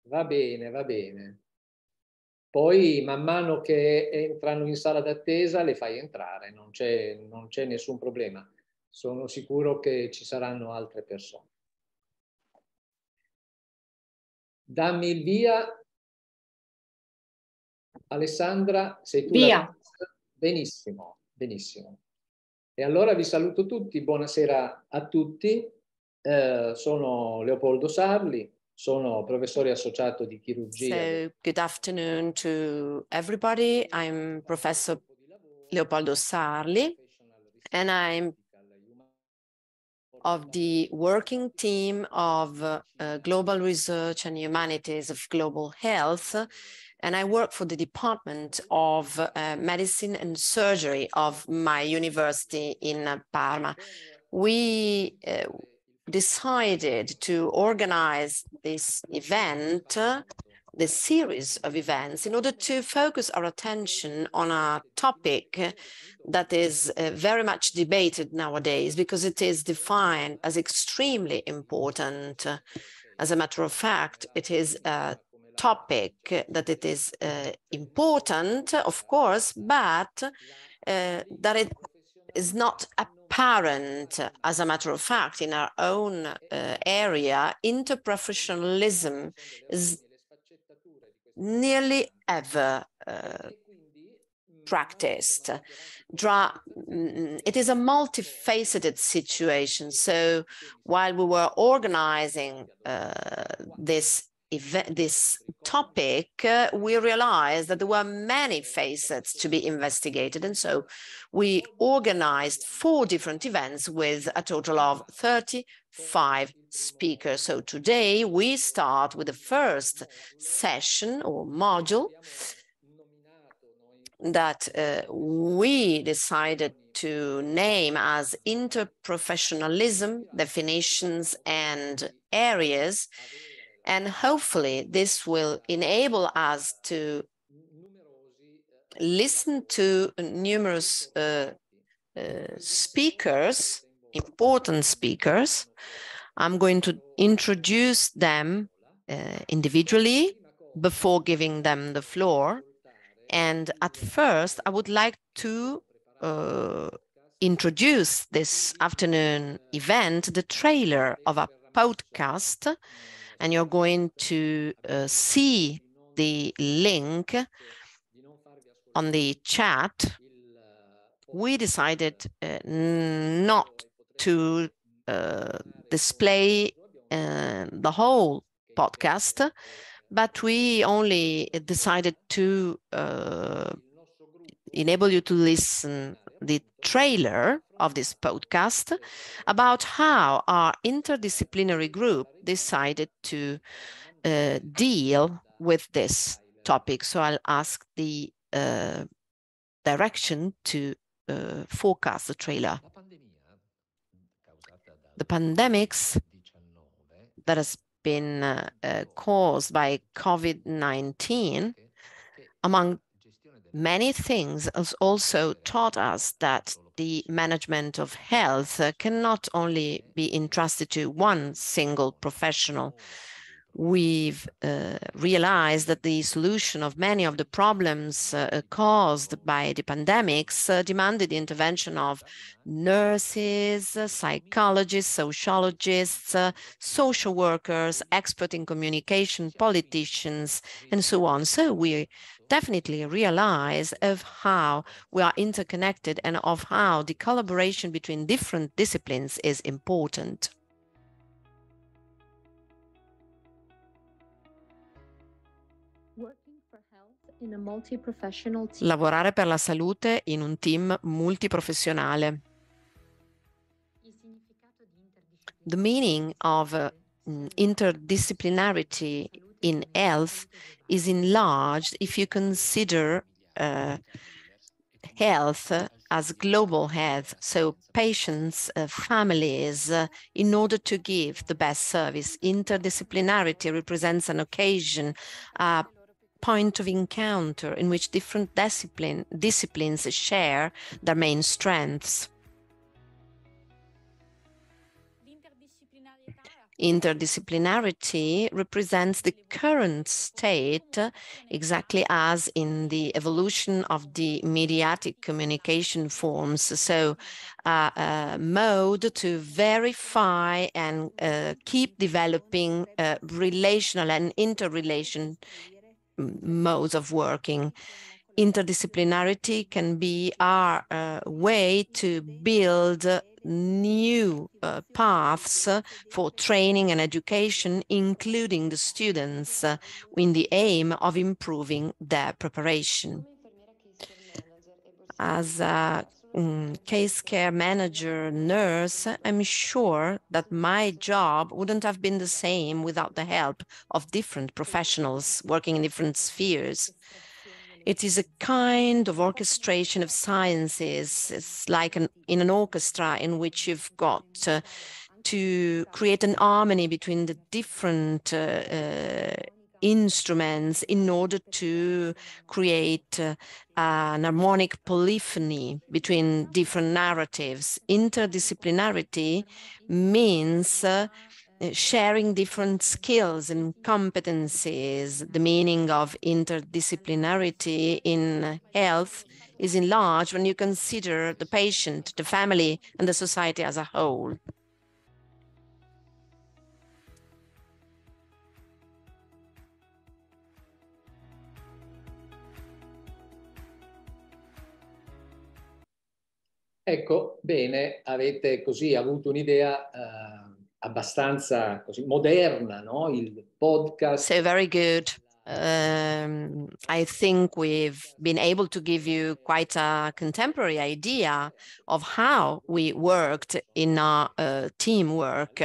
Va bene, va bene. Poi man mano che entrano in sala d'attesa le fai entrare, non c'è nessun problema. Sono sicuro che ci saranno altre persone. Dammi il via. Alessandra, sei tu la Via. regista? Benissimo, benissimo. E allora vi saluto tutti, buonasera a tutti. Sono Leopoldo Sarli, sono professore associato di chirurgia. So, good afternoon to everybody. I'm Professor Leopoldo Sarli, and I'm of the working team of Global Research and Humanities of Global Health, and I work for the Department of Medicine and Surgery of my university in Parma. We decided to organize this event, this series of events, in order to focus our attention on a topic that is very much debated nowadays because it is defined as extremely important. As a matter of fact, it is a topic that it is important, of course, but that it is not apparent, as a matter of fact, in our own area. Interprofessionalism is nearly ever practiced. It is a multifaceted situation. So while we were organizing this topic, we realized that there were many facets to be investigated. And so we organized 4 different events with a total of 35 speakers. So today we start with the first session or module that we decided to name as Interprofessionalism, Definitions and Areas. And hopefully this will enable us to listen to numerous speakers, important speakers. I'm going to introduce them individually before giving them the floor. And at first, I would like to introduce this afternoon event, the trailer of a podcast, and you're going to see the link on the chat. We decided not to display the whole podcast, but we only decided to enable you to listen the trailer of this podcast about how our interdisciplinary group decided to deal with this topic. So I'll ask the direction to forecast the trailer. The pandemics that has been caused by COVID-19, among many things, has also taught us that the management of health cannot only be entrusted to one single professional. We've realized that the solution of many of the problems caused by the pandemics demanded the intervention of nurses, psychologists, sociologists, social workers, experts in communication, politicians, and so on. So we definitely realize of how we are interconnected and of how the collaboration between different disciplines is important. Lavorare per la salute in un team multiprofessionale. The meaning of interdisciplinarity in health is enlarged if you consider health as global health, so patients, families, in order to give the best service. Interdisciplinarity represents an occasion, a point of encounter in which different disciplines share their main strengths. Interdisciplinarity represents the current state, exactly as in the evolution of the mediatic communication forms. So a mode to verify and keep developing relational and interrelation modes of working. Interdisciplinarity can be our way to build new paths for training and education, including the students, in the aim of improving their preparation. As a case care manager nurse, I'm sure that my job wouldn't have been the same without the help of different professionals working in different spheres. It is a kind of orchestration of sciences. It's like in an orchestra in which you've got to create an harmony between the different instruments in order to create an harmonic polyphony between different narratives. Interdisciplinarity means sharing different skills and competencies. The meaning of interdisciplinarity in health is enlarged when you consider the patient, the family, and the society as a whole. Ecco, bene, avete così avuto un'idea abbastanza così moderna, no? Il podcast. So very good. I think we've been able to give you quite a contemporary idea of how we worked in our teamwork.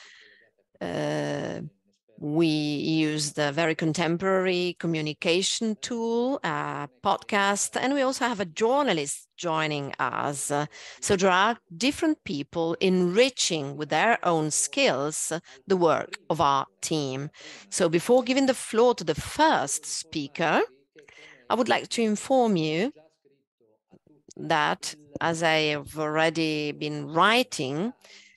We used a very contemporary communication tool, a podcast, and we also have a journalist joining us. So there are different people enriching with their own skills the work of our team. So before giving the floor to the first speaker, I would like to inform you that, as I have already been writing,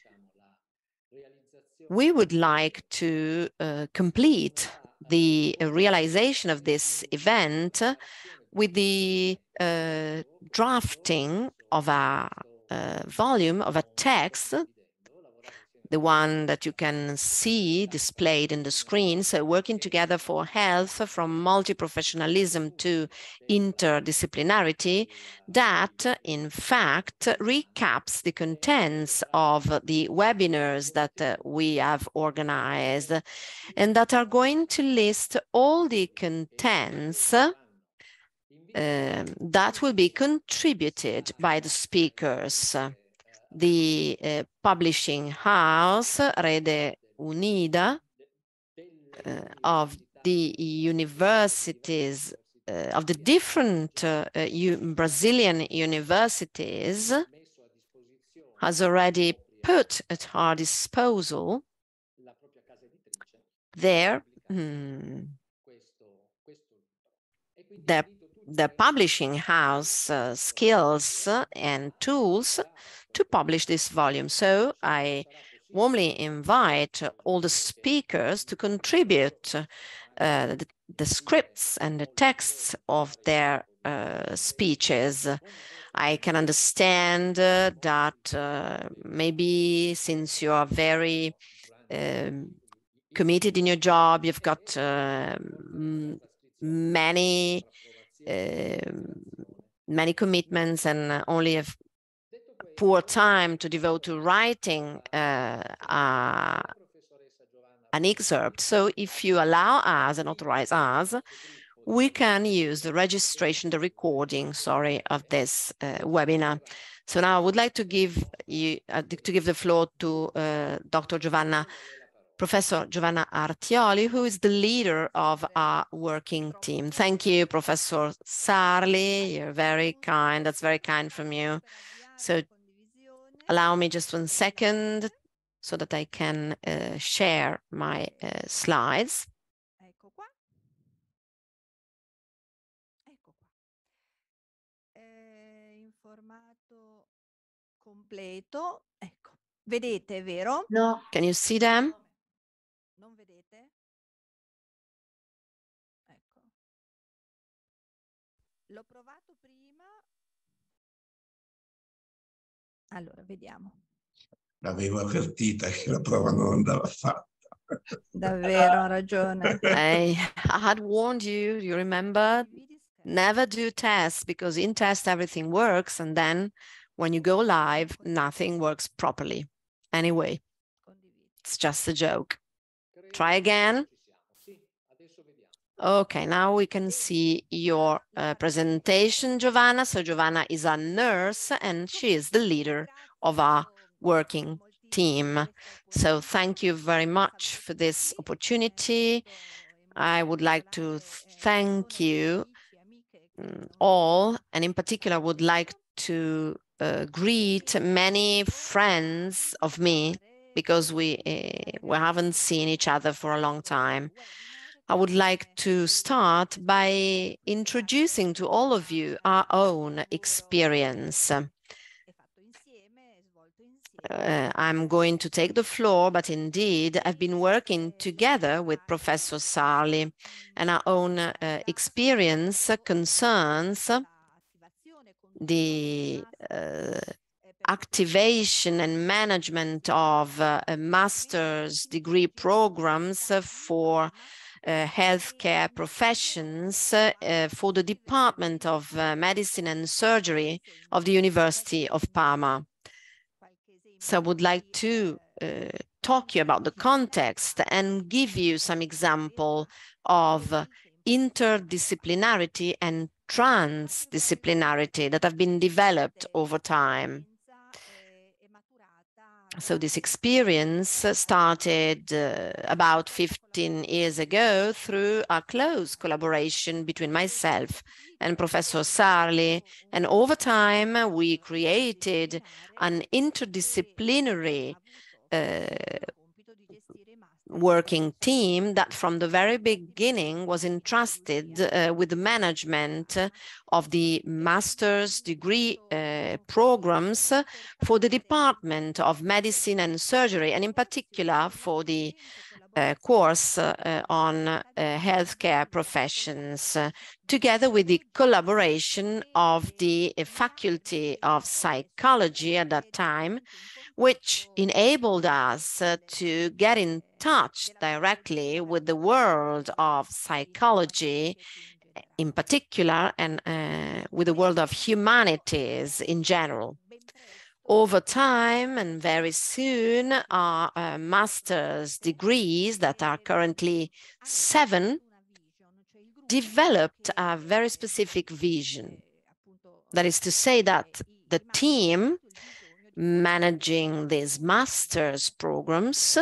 we would like to complete the realization of this event with the drafting of a volume of a text, the one that you can see displayed in the screen. So working together for health, from multi-professionalism to interdisciplinarity, that in fact recaps the contents of the webinars that we have organized, and that are going to list all the contents that will be contributed by the speakers. The publishing house, Rede Unida, of the universities, of the different Brazilian universities, has already put at our disposal their the publishing house skills and tools to publish this volume. So I warmly invite all the speakers to contribute the scripts and the texts of their speeches. I can understand that maybe since you are very committed in your job, you've got many commitments and only have poor time to devote to writing an excerpt. So if you allow us and authorize us, we can use the registration, the recording, of this webinar. So now I would like to give you the floor to Professor Giovanna Artioli, who is the leader of our working team. Thank you, Professor Sarli. You're very kind. That's very kind from you. So allow me just 1 second so that I can share my slides. Ecco qua. In formato completo. Ecco. Vedete, vero? No. Can you see them? Non vedete? Ecco. L'ho provato prima. Allora, vediamo. L'avevo avvertita che la prova non andava fatta. Davvero, ha ragione. I had warned you, you remember? Never do tests, because in test everything works, and then when you go live, nothing works properly. Anyway, it's just a joke. Try again. Okay, now we can see your presentation, Giovanna. So Giovanna is a nurse and she is the leader of our working team. So thank you very much for this opportunity. I would like to thank you all, and in particular would like to greet many friends of me, because we haven't seen each other for a long time. I would like to start by introducing to all of you our own experience. I'm going to take the floor, but indeed I've been working together with Professor Sarli, and our own experience concerns the activation and management of master's degree programs for healthcare professions for the Department of Medicine and Surgery of the University of Parma. So I would like to talk to you about the context and give you some example of interdisciplinarity and transdisciplinarity that have been developed over time. So this experience started about 15 years ago through a close collaboration between myself and Professor Sarli. And over time, we created an interdisciplinary working team that from the very beginning was entrusted with the management of the master's degree programs for the Department of Medicine and Surgery, and in particular for the course on healthcare professions, together with the collaboration of the Faculty of Psychology at that time, which enabled us to get in touch directly with the world of psychology in particular, and with the world of humanities in general. Over time, and very soon, our master's degrees, that are currently 7, developed a very specific vision. That is to say that the team managing these master's programs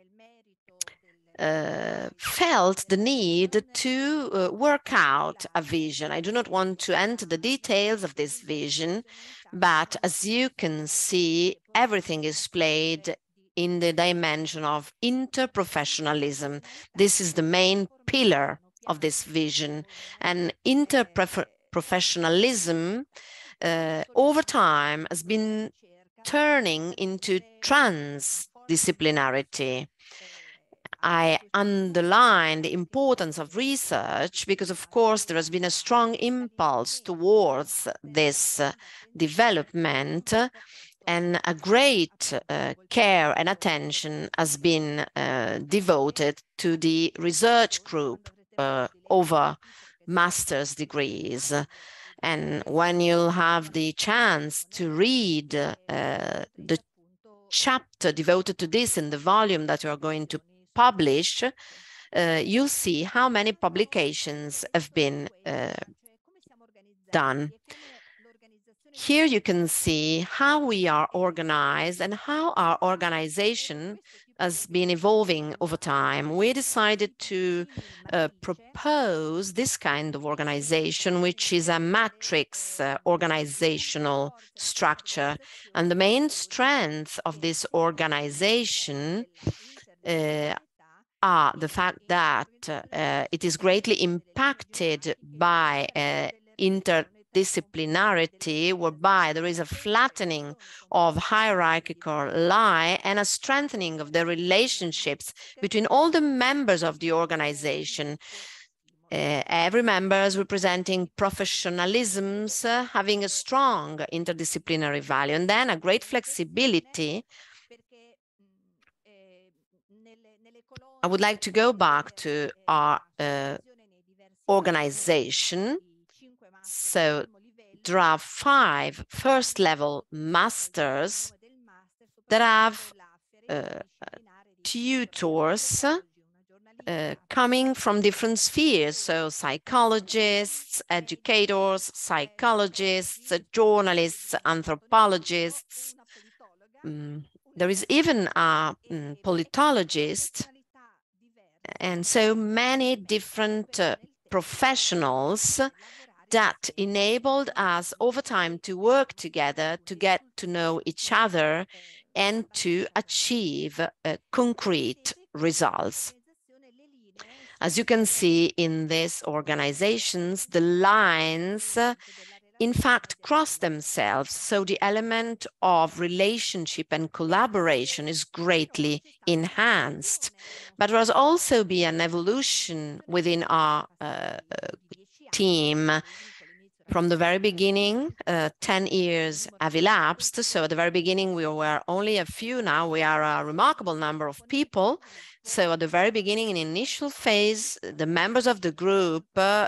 felt the need to work out a vision. I do not want to enter the details of this vision, but as you can see, everything is played in the dimension of interprofessionalism. This is the main pillar of this vision. And interprofessionalism over time has been turning into transdisciplinarity. I underline the importance of research because, of course, there has been a strong impulse towards this development, and a great care and attention has been devoted to the research group over master's degrees. And when you'll have the chance to read the chapter devoted to this in the volume that you are going to publish, you'll see how many publications have been done. Here you can see how we are organized and how our organization has been evolving over time. We decided to propose this kind of organization, which is a matrix organizational structure. And the main strength of this organization are the fact that it is greatly impacted by interdisciplinarity, whereby there is a flattening of hierarchical lie and a strengthening of the relationships between all the members of the organization. Every member is representing professionalisms, having a strong interdisciplinary value, and then a great flexibility. I would like to go back to our organization. So there are 5 first-level masters that have tutors coming from different spheres, so psychologists, educators, psychologists, journalists, anthropologists. There is even a politologist, and so many different professionals that enabled us over time to work together, to get to know each other, and to achieve concrete results. As you can see in these organizations, the lines in fact cross themselves, so the element of relationship and collaboration is greatly enhanced. But there has also been an evolution within our team. From the very beginning, 10 years have elapsed. So at the very beginning, we were only a few. Now we are a remarkable number of people. So at the very beginning, in the initial phase, the members of the group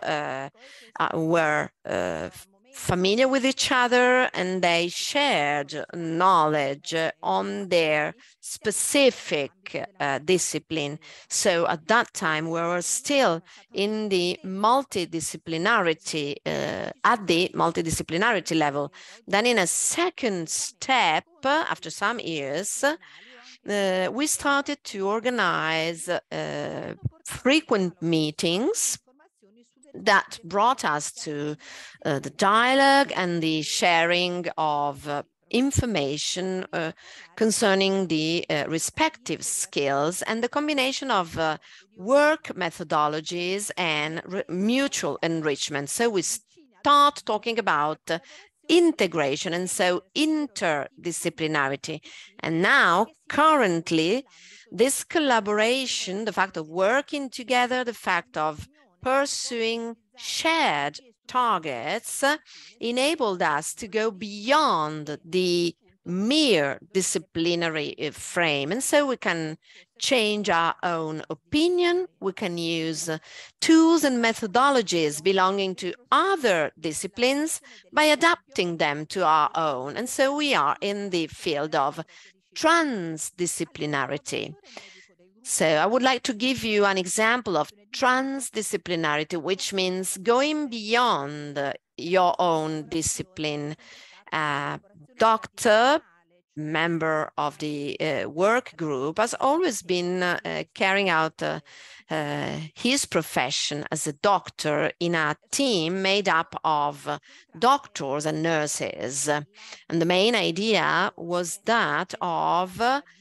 were familiar with each other, and they shared knowledge on their specific discipline. So at that time, we were still in the multidisciplinarity, at the multidisciplinarity level. Then in a second step, after some years, we started to organize frequent meetings that brought us to the dialogue and the sharing of information concerning the respective skills and the combination of work methodologies and mutual enrichment. So we start talking about integration and so interdisciplinarity. And now, currently, this collaboration, the fact of working together, the fact of pursuing shared targets enabled us to go beyond the mere disciplinary frame. And so we can change our own opinion. We can use tools and methodologies belonging to other disciplines by adapting them to our own. And so we are in the field of transdisciplinarity. So I would like to give you an example of transdisciplinarity, which means going beyond your own discipline. Doctor, member of the work group, has always been carrying out his profession as a doctor in a team made up of doctors and nurses. And the main idea was that of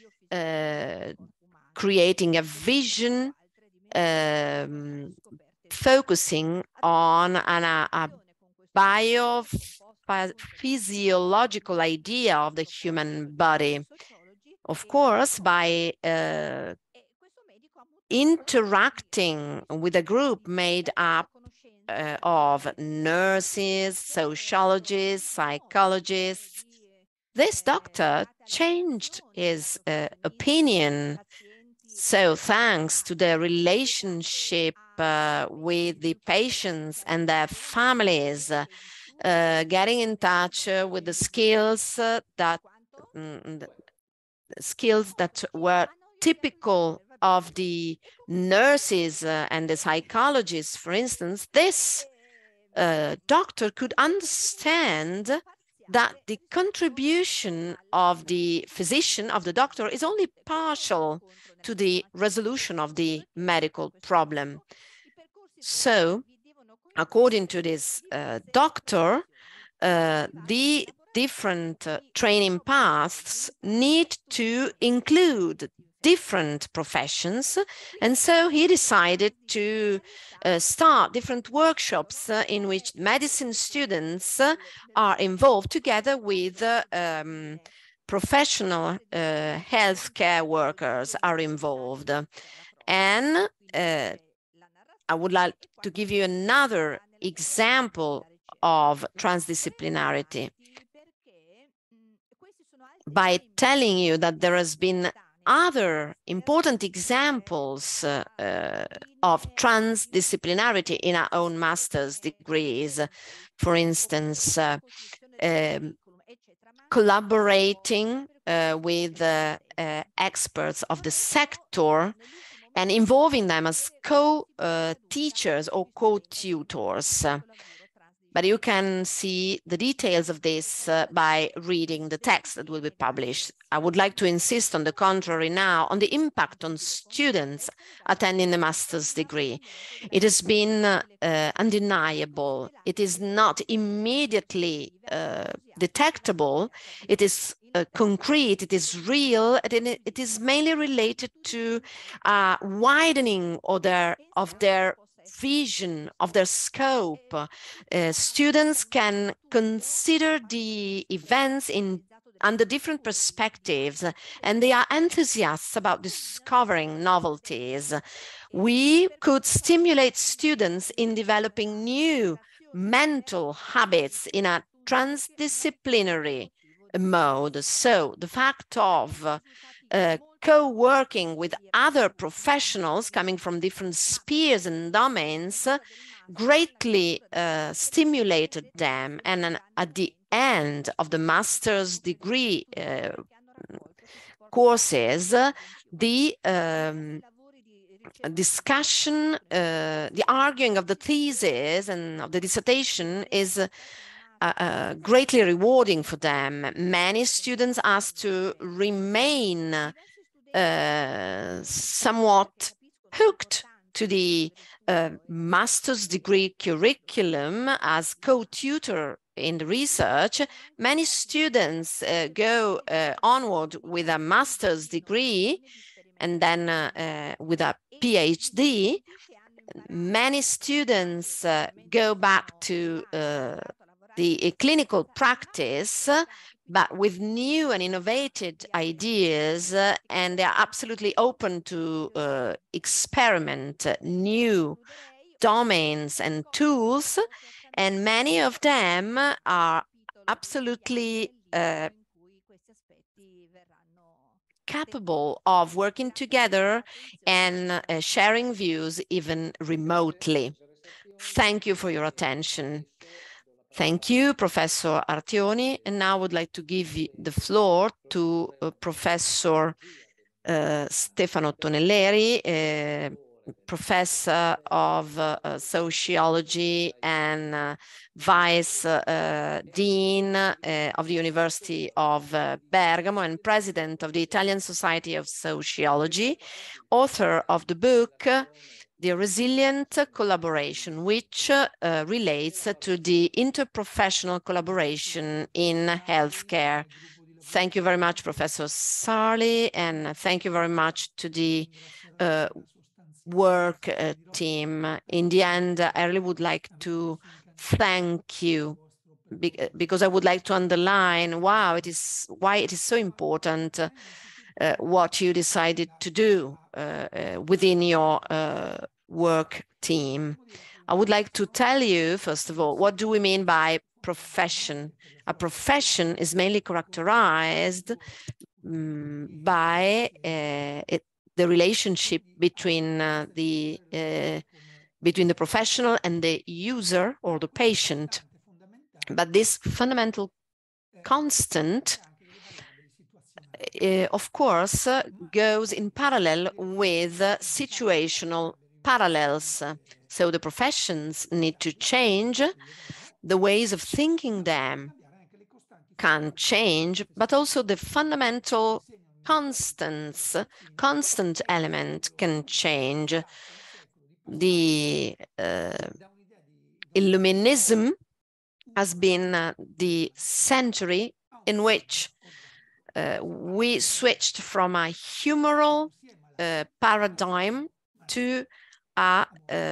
creating a vision focusing on a biophysiological idea of the human body. Of course, by interacting with a group made up of nurses, sociologists, psychologists, this doctor changed his opinion. So thanks to the relationship with the patients and their families, getting in touch with the skills that were typical of the nurses and the psychologists, for instance, this doctor could understand that the contribution of the physician, of the doctor, is only partial to the resolution of the medical problem. So, according to this doctor, the different training paths need to include different professions, and so he decided to start different workshops in which medicine students are involved together with professional healthcare workers are involved. And I would like to give you another example of transdisciplinarity by telling you that there has been other important examples of transdisciplinarity in our own master's degrees. For instance, collaborating with experts of the sector and involving them as co-teachers or co-tutors. But you can see the details of this by reading the text that will be published. I would like to insist on the contrary now on the impact on students attending the master's degree. It has been undeniable. It is not immediately detectable. It is concrete, it is real, and it is mainly related to widening of their vision, of their scope. Students can consider the events under different perspectives, and they are enthusiasts about discovering novelties. We could stimulate students in developing new mental habits in a transdisciplinary mode. So the fact of co-working with other professionals coming from different spheres and domains greatly stimulated them. And at the end of the master's degree courses, the discussion, the arguing of the thesis and of the dissertation is greatly rewarding for them. Many students asked to remain somewhat hooked to the master's degree curriculum as co-tutor in the research. Many students go onward with a master's degree and then with a PhD. Many students go back to the clinical practice, but with new and innovative ideas, and they are absolutely open to experiment new domains and tools, and many of them are absolutely capable of working together and sharing views even remotely. Thank you for your attention. Thank you, Professor Artioni. And now I would like to give the floor to Professor Stefano Tonelleri, Professor of Sociology and Vice Dean of the University of Bergamo and President of the Italian Society of Sociology, author of the book The Resilient Collaboration, which relates to the interprofessional collaboration in healthcare. Thank you very much, Professor Sarli, and thank you very much to the work team. In the end, I really would like to thank you because I would like to underline why it is so important what you decided to do within your work team. I would like to tell you, first of all, what do we mean by profession? A profession is mainly characterized by the relationship between the professional and the user or the patient. But this fundamental constant, of course, goes in parallel with situational parallels. So the professions need to change, the ways of thinking them can change, but also the fundamental constant element can change. The Illuminism has been the century in which we switched from a humoral paradigm to a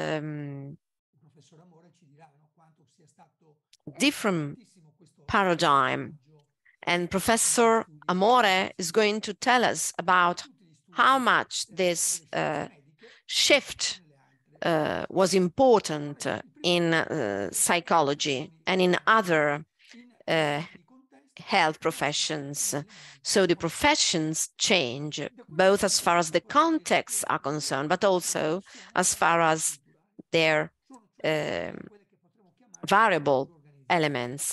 different paradigm. And Professor Amore is going to tell us about how much this shift was important in psychology and in other health professions. So the professions change, both as far as the contexts are concerned, but also as far as their variable elements.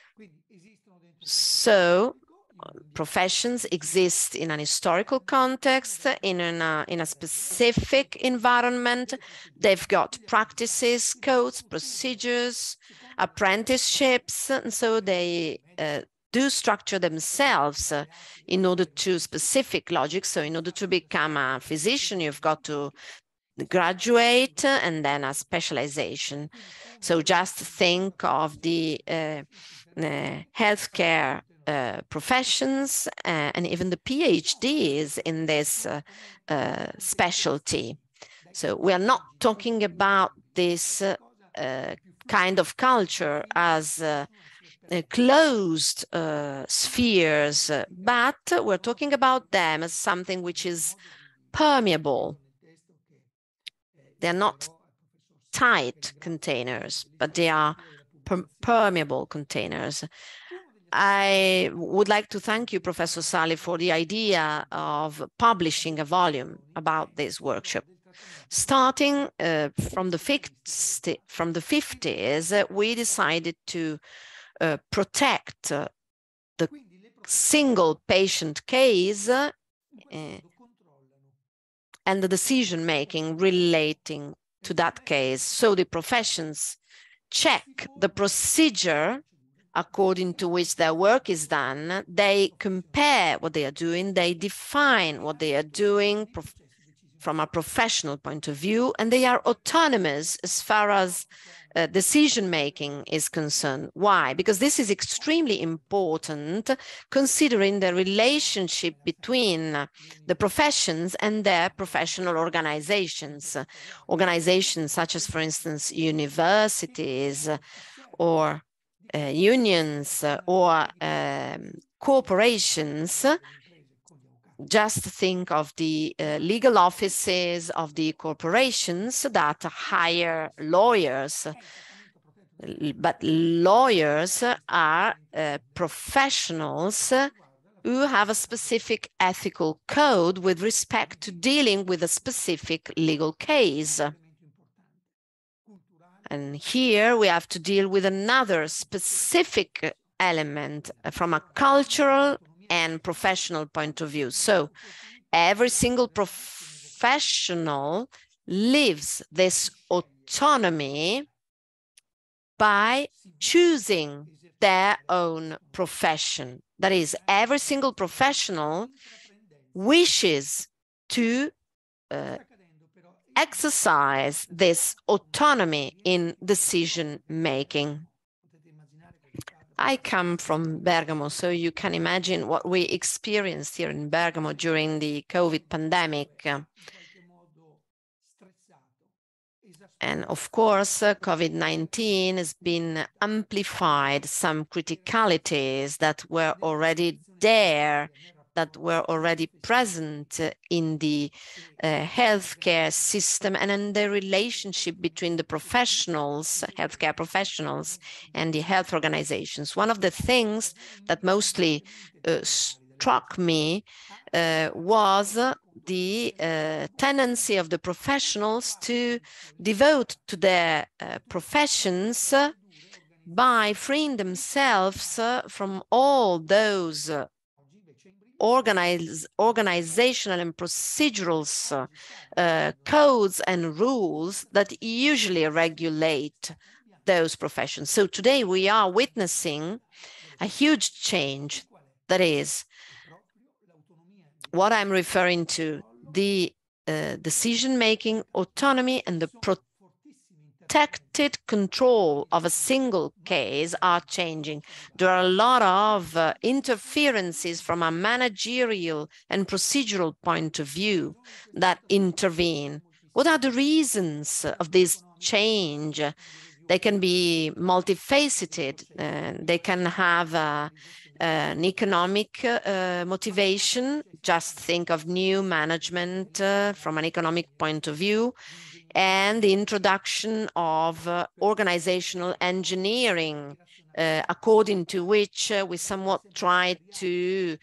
So professions exist in an historical context, in a specific environment. They've got practices, codes, procedures, apprenticeships, and so they do structure themselves in order to specific logic. So in order to become a physician, you've got to graduate and then a specialization. So just think of the healthcare professions and even the PhDs in this specialty. So we are not talking about this kind of culture as closed spheres, but we're talking about them as something which is permeable. They're not tight containers, but they are permeable containers. I would like to thank you, Professor Sali, for the idea of publishing a volume about this workshop. Starting from the 50s, we decided to protect the single patient case and the decision-making relating to that case. So the professions check the procedure according to which their work is done. They compare what they are doing, they define what they are doing from a professional point of view, and they are autonomous as far as decision-making is concerned. Why? Because this is extremely important considering the relationship between the professions and their professional organizations. Organizations such as, for instance, universities or unions or corporations. Just think of the legal offices of the corporations that hire lawyers. But lawyers are professionals who have a specific ethical code with respect to dealing with a specific legal case. And here we have to deal with another specific element from a cultural and professional point of view. So every single professional lives this autonomy by choosing their own profession. That is, every single professional wishes to exercise this autonomy in decision-making. I come from Bergamo, so you can imagine what we experienced here in Bergamo during the COVID pandemic. And of course, COVID-19 has been amplified some criticalities that were already there, that were already present in the healthcare system and in the relationship between the professionals, healthcare professionals, and the health organizations. One of the things that mostly struck me was the tendency of the professionals to devote to their professions by freeing themselves from all those organizational and procedural codes and rules that usually regulate those professions. So today we are witnessing a huge change. That is what I'm referring to, the decision-making autonomy and the protected control of a single case are changing. There are a lot of interferences from a managerial and procedural point of view that intervene. What are the reasons of this change? They can be multifaceted. They can have an economic motivation. Just think of new management from an economic point of view, and the introduction of organizational engineering, according to which we somewhat try to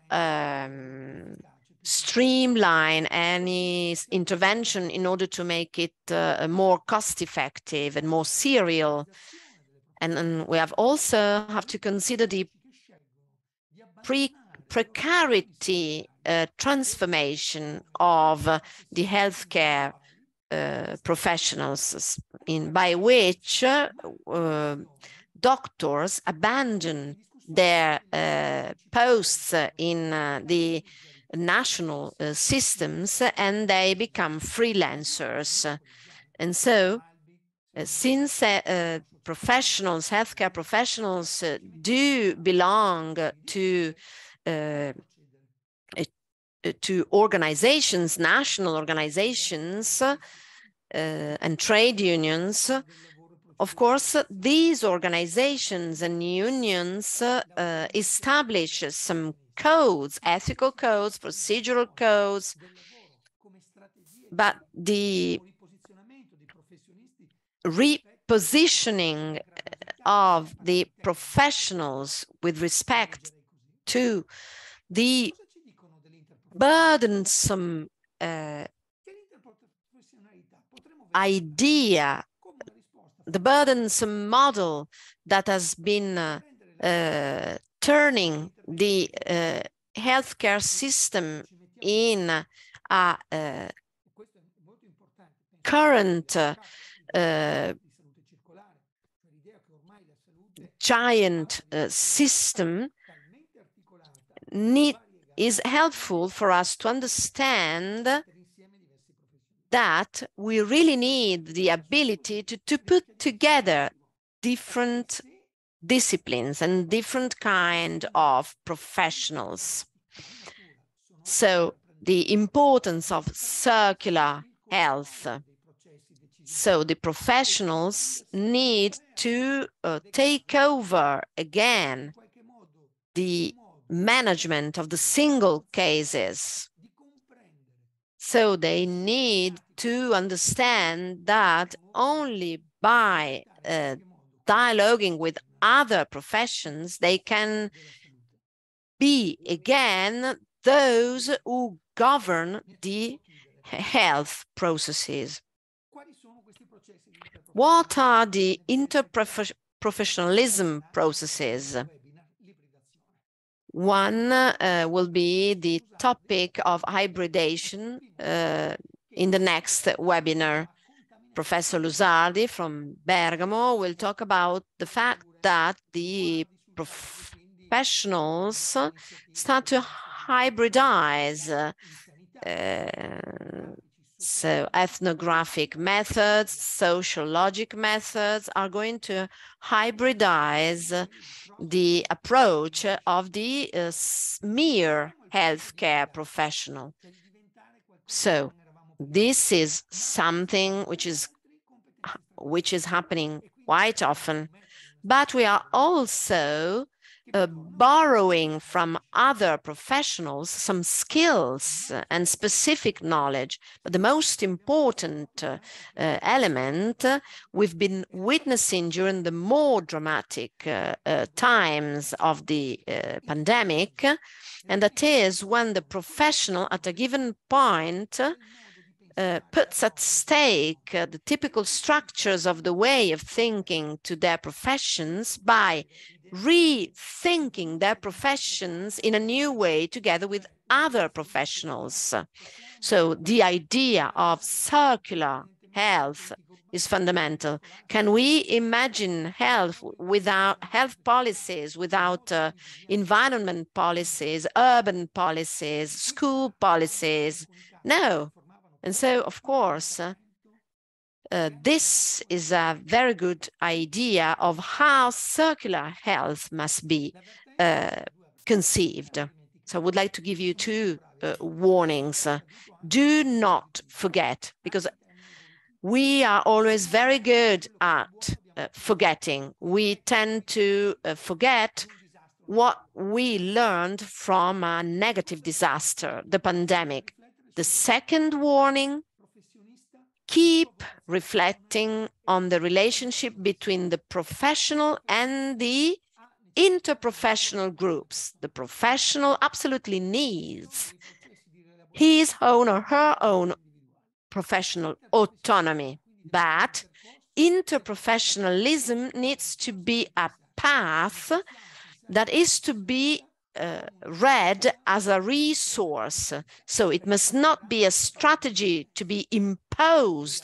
streamline any intervention in order to make it more cost-effective and more serial. And we have also have to consider the precarity transformation of the healthcare professionals, by which doctors abandon their posts in the national systems and they become freelancers. And so since professionals, healthcare professionals do belong to organizations, national organizations and trade unions, of course, these organizations and unions establish some codes, ethical codes, procedural codes, but the repositioning of the professionals with respect to the burdensome idea, the burdensome model that has been turning the healthcare system in a current giant system is helpful for us to understand that we really need the ability to put together different disciplines and different kind of professionals. So the importance of circular health. So the professionals need to take over again the management of the single cases. So they need to understand that only by dialoguing with other professions, they can be again those who govern the health processes. What are the interprofessionalism processes? One will be the topic of hybridation in the next webinar. Professor Lusardi from Bergamo will talk about the fact that the professionals start to hybridize so ethnographic methods, sociologic methods are going to hybridize the approach of the mere healthcare professional. So this is something which is happening quite often, but we are also borrowing from other professionals some skills and specific knowledge. But the most important element we've been witnessing during the more dramatic times of the pandemic, and that is when the professional at a given point puts at stake the typical structures of the way of thinking to their professions by rethinking their professions in a new way together with other professionals. So the idea of circular health is fundamental. Can we imagine health without health policies, without environment policies, urban policies, school policies? No. And so, of course, this is a very good idea of how circular health must be conceived. So I would like to give you two warnings. Do not forget, because we are always very good at forgetting. We tend to forget what we learned from a negative disaster, the pandemic. The second warning: keep reflecting on the relationship between the professional and the interprofessional groups. The professional absolutely needs his own or her own professional autonomy, but interprofessionalism needs to be a path that is to be read as a resource. So it must not be a strategy to be imposed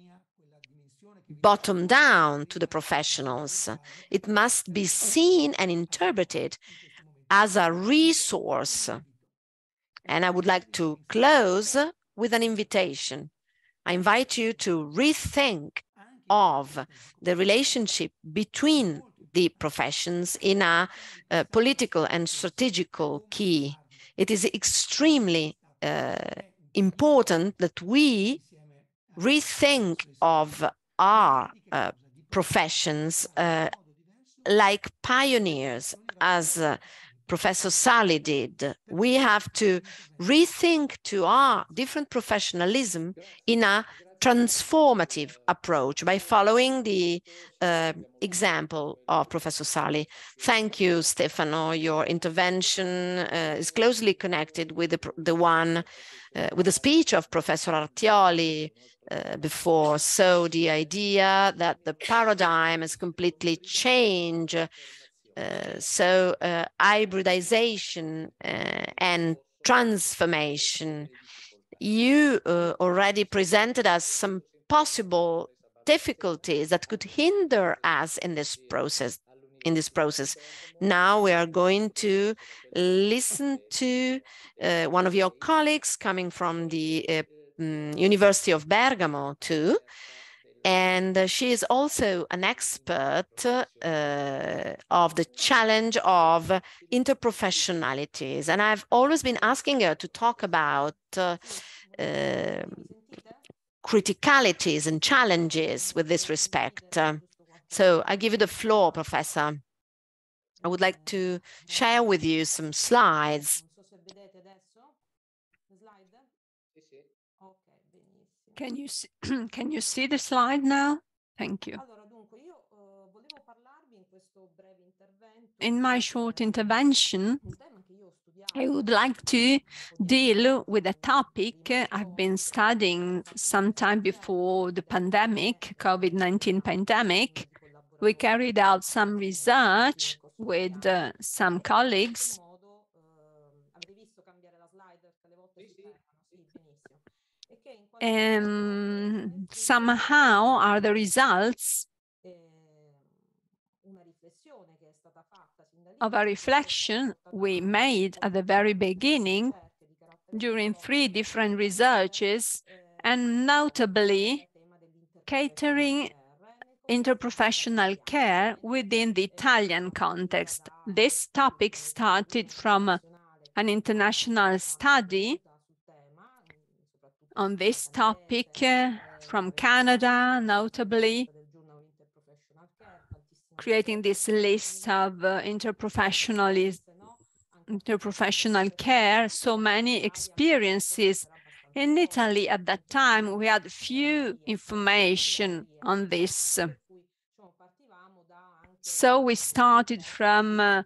bottom down to the professionals. It must be seen and interpreted as a resource. And I would like to close with an invitation. I invite you to rethink of the relationship between the professions in a political and strategical key. It is extremely important that we rethink of our professions like pioneers, as Professor Sally did. We have to rethink to our different professionalism in a transformative approach by following the example of Professor Sally. Thank you, Stefano. Your intervention is closely connected with with the speech of Professor Artioli before. So the idea that the paradigm has completely changed. Hybridization and transformation. You already presented us some possible difficulties that could hinder us in this process. Now we are going to listen to one of your colleagues coming from the University of Bergamo too. And she is also an expert of the challenge of interprofessionalities. And I've always been asking her to talk about criticalities and challenges with this respect. So I give you the floor, Professor. I would like to share with you some slides. Can you see the slide now? Thank you. In my short intervention, I would like to deal with a topic I've been studying some time before the pandemic, COVID-19 pandemic. We carried out some research with some colleagues. And somehow are the results of a reflection we made at the very beginning during 3 different researches, and notably catering interprofessional care within the Italian context. This topic started from an international study on this topic from Canada, notably, creating this list of interprofessional care, so many experiences. In Italy at that time, we had few information on this. So we started from a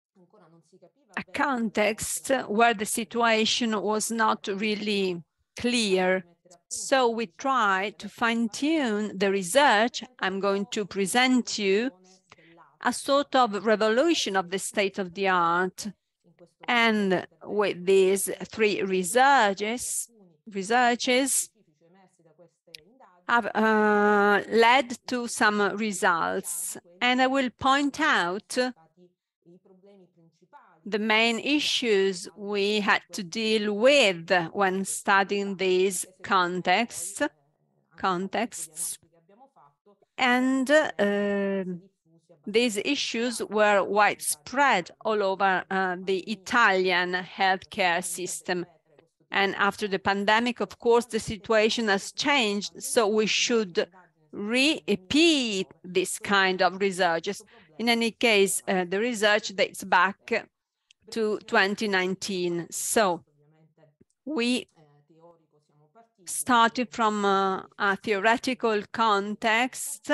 context where the situation was not really clear. So we try to fine-tune the research. I'm going to present you a sort of revolution of the state of the art. And with these 3 researches have led to some results. And I will point out the main issues we had to deal with when studying these contexts. And these issues were widespread all over the Italian healthcare system. And after the pandemic, of course, the situation has changed, so we should repeat this kind of researches. In any case, the research dates back to 2019. So we started from a theoretical context,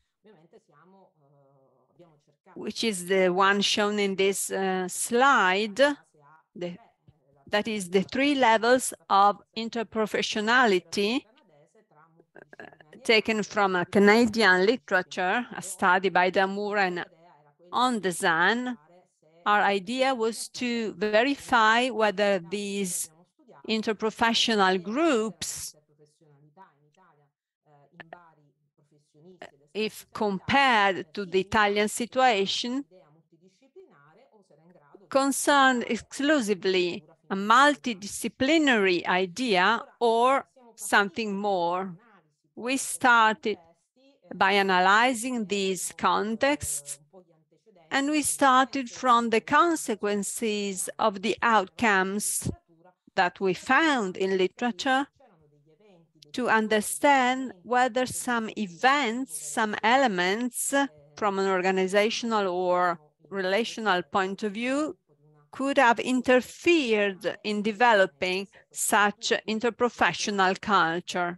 which is the one shown in this slide. That is the 3 levels of interprofessionality taken from a Canadian literature, a study by Damour and Ondezan. Our idea was to verify whether these interprofessional groups, if compared to the Italian situation, concerned exclusively a multidisciplinary idea or something more. We started by analyzing these contexts, and we started from the consequences of the outcomes that we found in literature to understand whether some events, some elements from an organizational or relational point of view could have interfered in developing such interprofessional culture.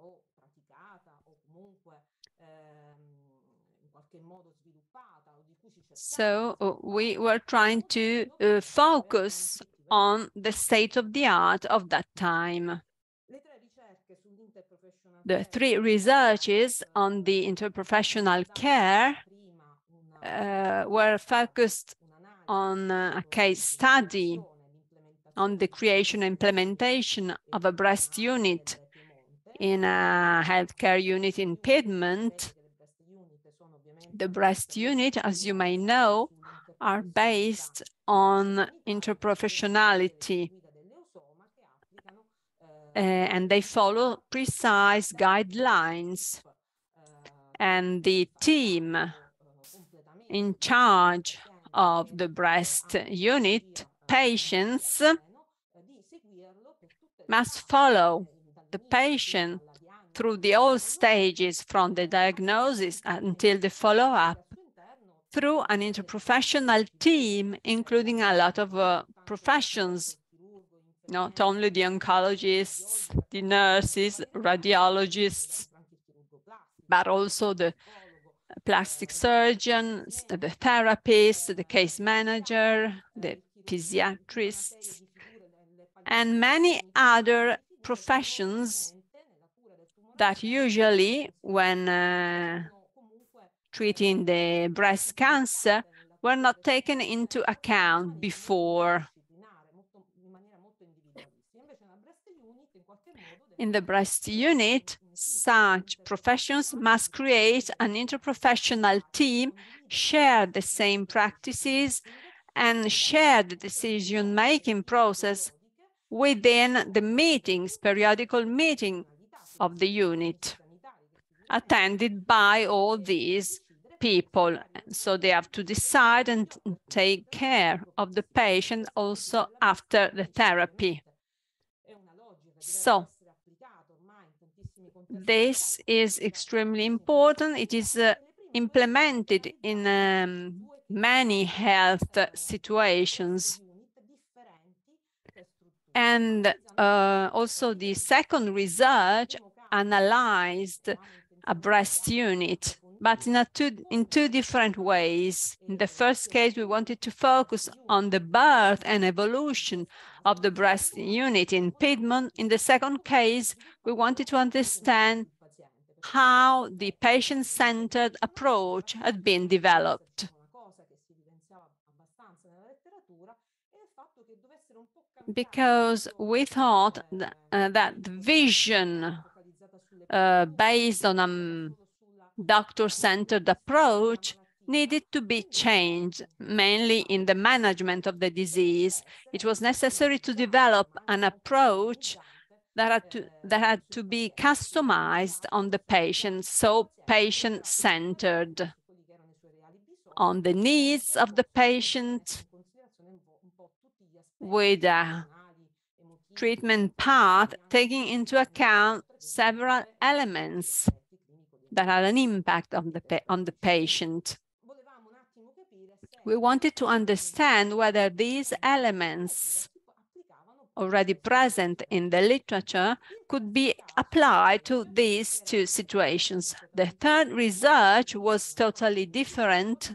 So we were trying to focus on the state of the art of that time. The 3 researches on the interprofessional care were focused on a case study on the creation and implementation of a breast unit in a healthcare unit in Piedmont. The breast unit, as you may know, are based on interprofessionality, and they follow precise guidelines. And the team in charge of the breast unit, patients, must follow the patient through the all stages from the diagnosis until the follow-up through an interprofessional team, including a lot of professions, not only the oncologists, the nurses, radiologists, but also the plastic surgeons, the therapists, the case manager, the physiatrists, and many other professions that usually, when treating the breast cancer, were not taken into account before. In the breast unit, such professions must create an interprofessional team, share the same practices, and share the decision-making process within the meetings, periodical meeting of the unit, attended by all these people. So they have to decide and take care of the patient also after the therapy. So this is extremely important. It is implemented in many health situations. And also the second research analyzed a breast unit, but in two different ways. In the first case, we wanted to focus on the birth and evolution of the breast unit in Piedmont. In the second case, we wanted to understand how the patient-centered approach had been developed. Because we thought that the vision based on a doctor-centered approach needed to be changed, mainly in the management of the disease. It was necessary to develop an approach that had to be customized on the patient, so patient-centered, on the needs of the patient, with a treatment path taking into account several elements that had an impact on the patient. We wanted to understand whether these elements already present in the literature could be applied to these two situations. The third research was totally different.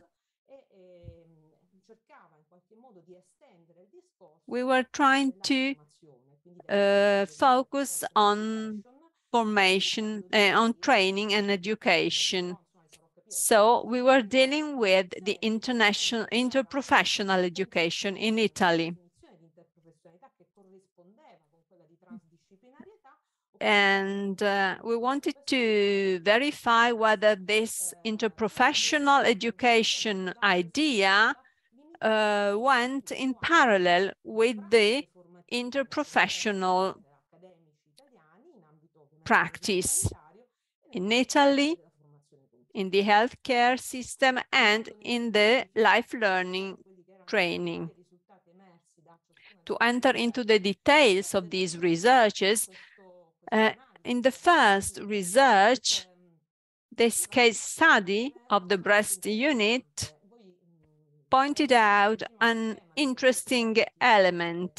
We were trying to focus on formation, on training and education. So we were dealing with the interprofessional education in Italy. And we wanted to verify whether this interprofessional education idea went in parallel with the interprofessional practice in Italy, in the healthcare system, and in the life learning training. To enter into the details of these researches, in the first research, this case study of the breast unit pointed out an interesting element.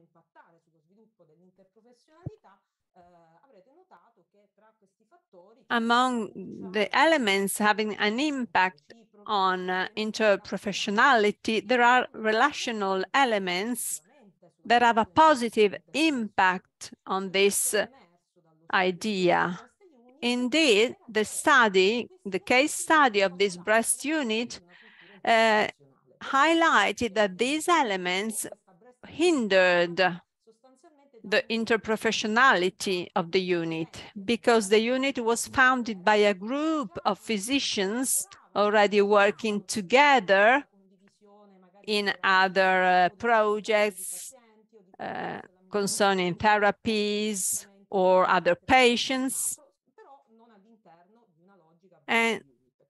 Among the elements having an impact on interprofessionality, there are relational elements that have a positive impact on this idea. Indeed, the case study of this breast unit highlighted that these elements hindered the interprofessionality of the unit, because the unit was founded by a group of physicians already working together in other projects concerning therapies or other patients. And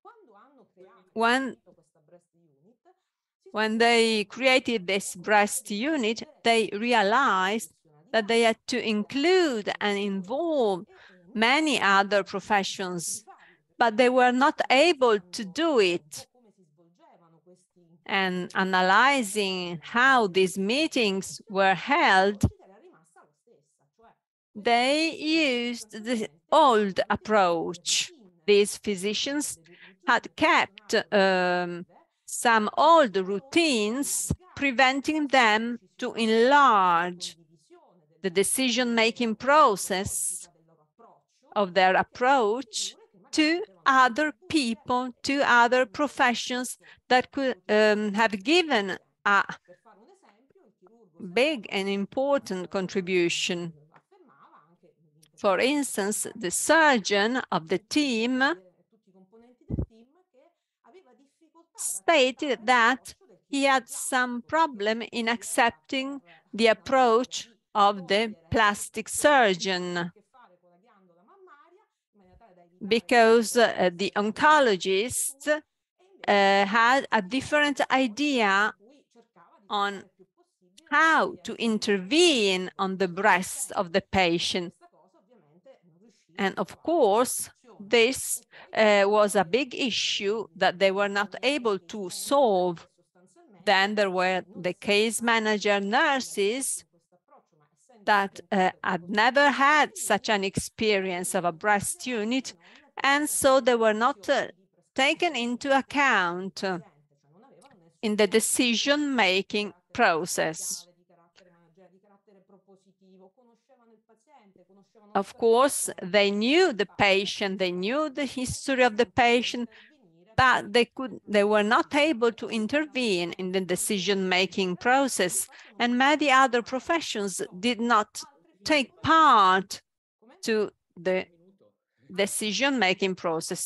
when they created this breast unit, they realized that they had to include and involve many other professions, but they were not able to do it. And analyzing how these meetings were held, they used the old approach. These physicians had kept some old routines, preventing them to enlarge the decision-making process of their approach to other people, to other professions that could have given a big and important contribution. For instance, the surgeon of the team stated that he had some problem in accepting the approach of the plastic surgeon, because the oncologist had a different idea on how to intervene on the breast of the patient. And of course, this was a big issue that they were not able to solve. Then there were the case manager nurses that had never had such an experience of a breast unit, and so they were not taken into account in the decision-making process. Of course, they knew the patient, they knew the history of the patient, but they were not able to intervene in the decision-making process, and many other professions did not take part to the decision-making process.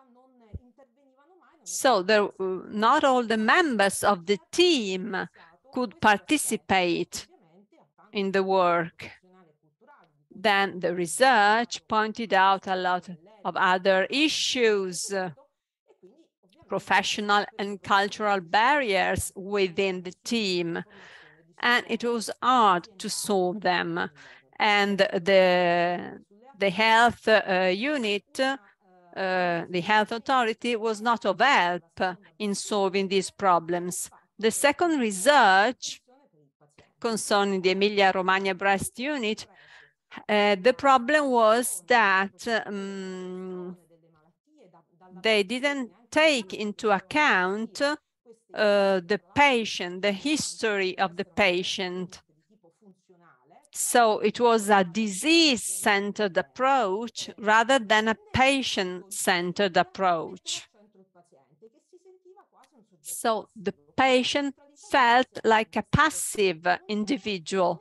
So not all the members of the team could participate in the work. Then the research pointed out a lot of other issues, professional and cultural barriers within the team, and it was hard to solve them. And the health unit, the health authority, was not of help in solving these problems. The second research concerning the Emilia-Romagna breast unit, the problem was that they didn't take into account the patient, the history of the patient. So it was a disease-centered approach rather than a patient-centered approach. So the patient felt like a passive individual.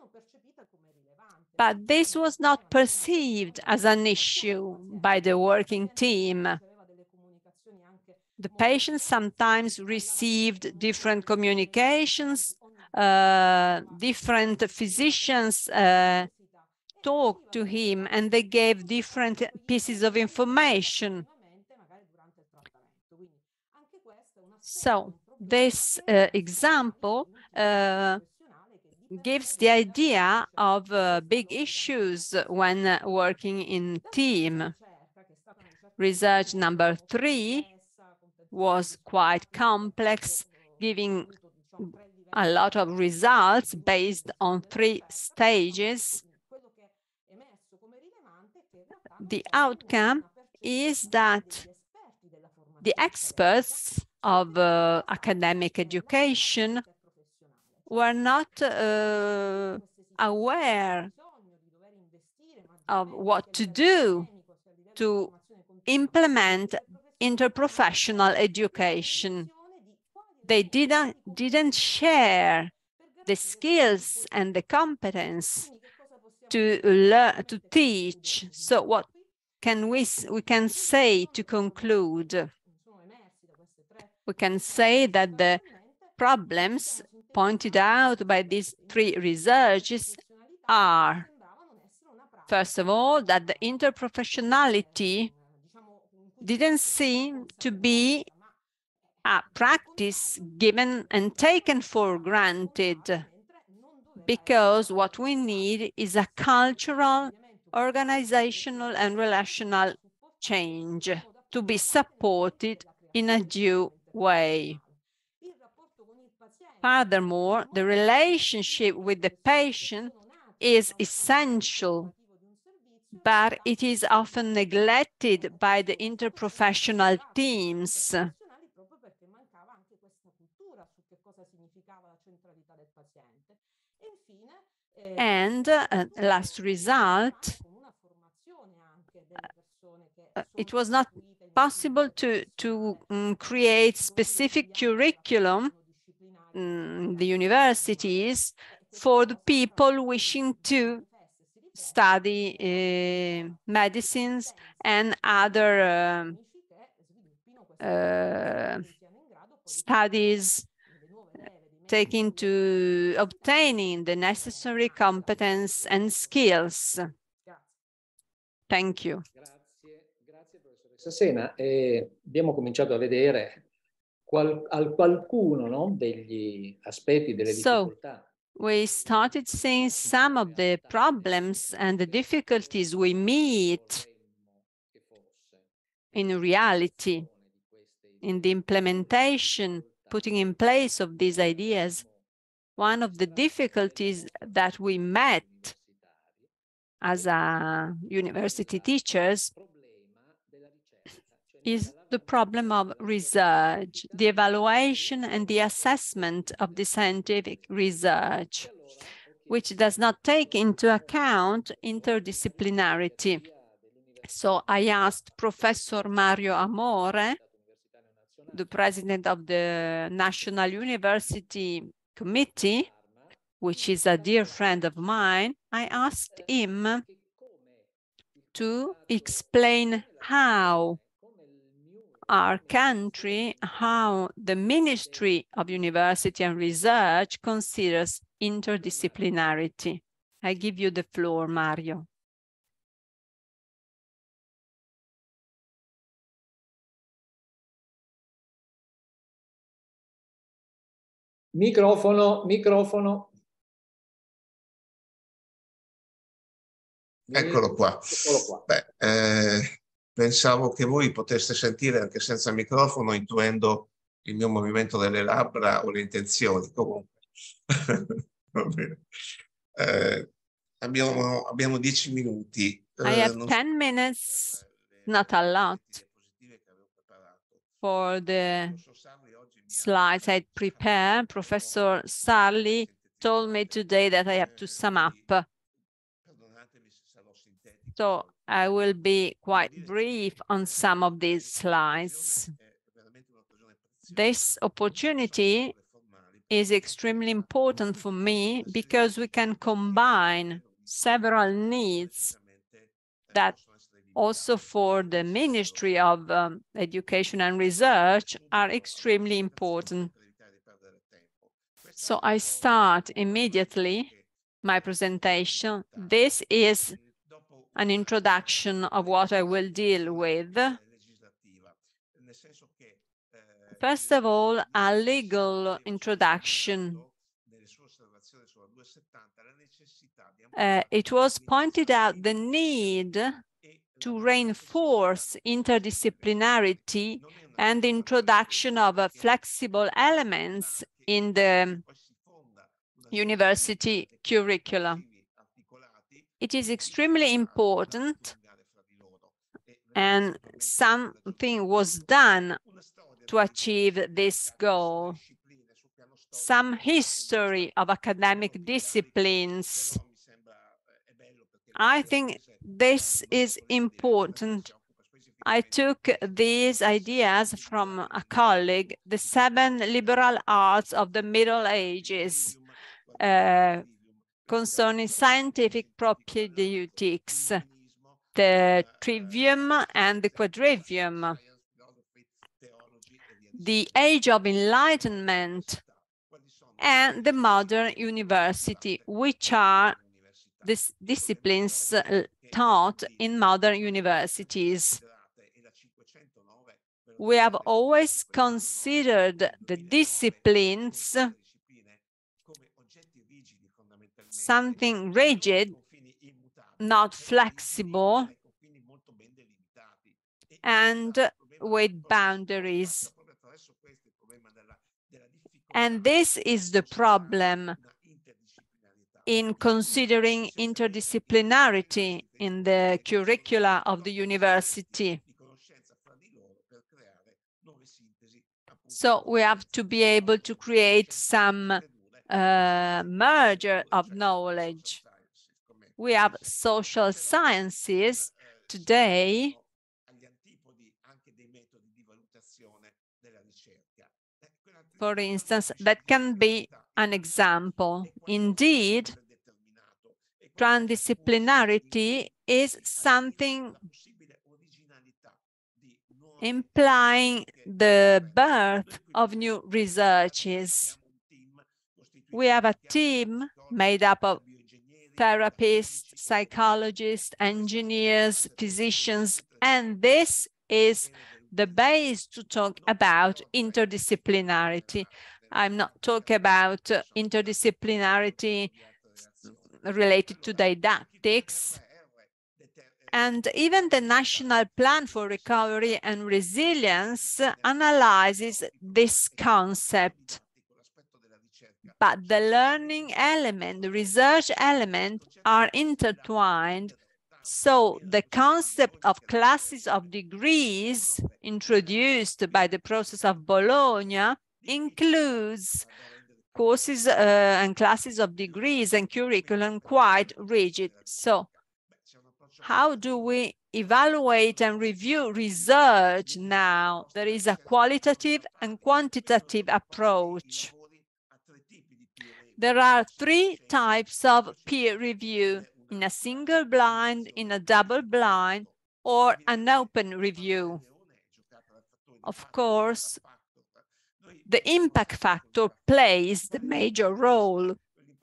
But this was not perceived as an issue by the working team. The patients sometimes received different communications, different physicians talked to him, and they gave different pieces of information. So this example gives the idea of big issues when working in team. Research number 3 was quite complex, giving a lot of results based on 3 stages. The outcome is that the experts of academic education were not aware of what to do to implement interprofessional education. They didn't share the skills and the competence to learn, to teach. So what can we can say to conclude? We can say that the problems pointed out by these 3 researches are, first of all, that the interprofessionality didn't seem to be a practice given and taken for granted, because what we need is a cultural, organizational, and relational change to be supported in a due way. Furthermore, the relationship with the patient is essential, but it is often neglected by the interprofessional teams. And last result, it was not possible to create specific curriculum in the universities for the people wishing to study medicines and other studies taking to obtaining the necessary competence and skills. Thank you. Grazie professoressa Sena. Abbiamo cominciato a vedere qualcuno, no, degli aspetti, delle difficoltà. We started seeing some of the problems and the difficulties we meet in reality, in the implementation, putting in place of these ideas. One of the difficulties that we met as university teachers is the problem of research, the evaluation and the assessment of the scientific research, which does not take into account interdisciplinarity. So I asked Professor Mario Amore, the president of the National University Committee, which is a dear friend of mine, I asked him to explain how our country how the Ministry of University and Research considers interdisciplinarity. I give you the floor, Mario. Microfono, microfono. Eccolo qua. Eccolo qua. Beh, pensavo che voi poteste sentire anche senza microfono, intuendo il mio movimento delle labbra o le intenzioni. Comunque, va bene. Abbiamo 10 minuti. I have 10 minutes, not a lot, for the slides I prepared. Professor Sarli told me today that I have to sum up. So I will be quite brief on some of these slides. This opportunity is extremely important for me because we can combine several needs that also for the Ministry of Education and Research are extremely important. So I start immediately my presentation. This is an introduction of what I will deal with. First of all, a legal introduction. It was pointed out the need to reinforce interdisciplinarity and the introduction of flexible elements in the university curricula. It is extremely important, and something was done to achieve this goal. Some history of academic disciplines. I think this is important. I took these ideas from a colleague, the 7 liberal arts of the Middle Ages, concerning scientific propedeutics, the trivium and the quadrivium, the Age of Enlightenment, and the modern university, which are these disciplines taught in modern universities. We have always considered the disciplines something rigid, not flexible, and with boundaries. And this is the problem in considering interdisciplinarity in the curricula of the university. So we have to be able to create some merger of knowledge. We have social sciences today for instance, that can be an example. Indeed, transdisciplinarity is something implying the birth of new researches. We have a team made up of therapists, psychologists, engineers, physicians, and this is the base to talk about interdisciplinarity. I'm not talking about interdisciplinarity related to didactics. And even the National Plan for Recovery and Resilience analyzes this concept. But the learning element, the research element are intertwined. So the concept of classes of degrees introduced by the process of Bologna includes courses and classes of degrees and curriculum quite rigid. So how do we evaluate and review research now? There is a qualitative and quantitative approach. There are 3 types of peer review: in a single blind, in a double blind, or an open review. of course, the impact factor plays the major role.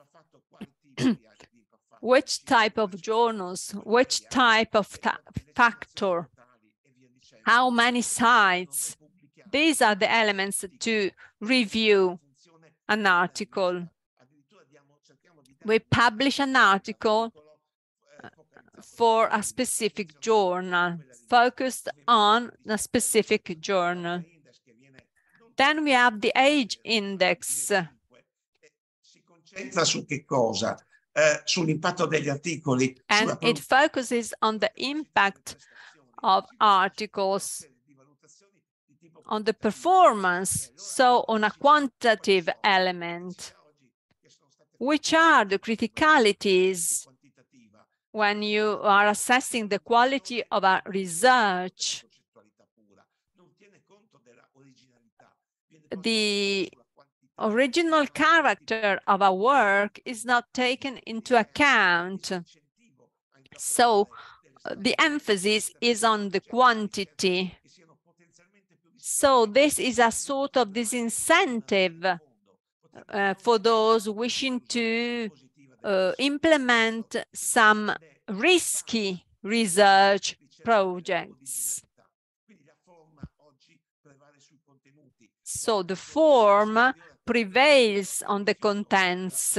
Which type of journals, which type of factor, how many sites, these are the elements to review an article. We publish an article for a specific journal, focused on a specific journal. Then we have the age index. Su che cosa? Sull'impatto degli articoli. And it focuses on the impact of articles, on the performance, so on a quantitative element. Which are the criticalities when you are assessing the quality of a research? The original character of a work is not taken into account. So the emphasis is on the quantity. So this is a sort of disincentive for those wishing to implement some risky research projects. So the form prevails on the contents.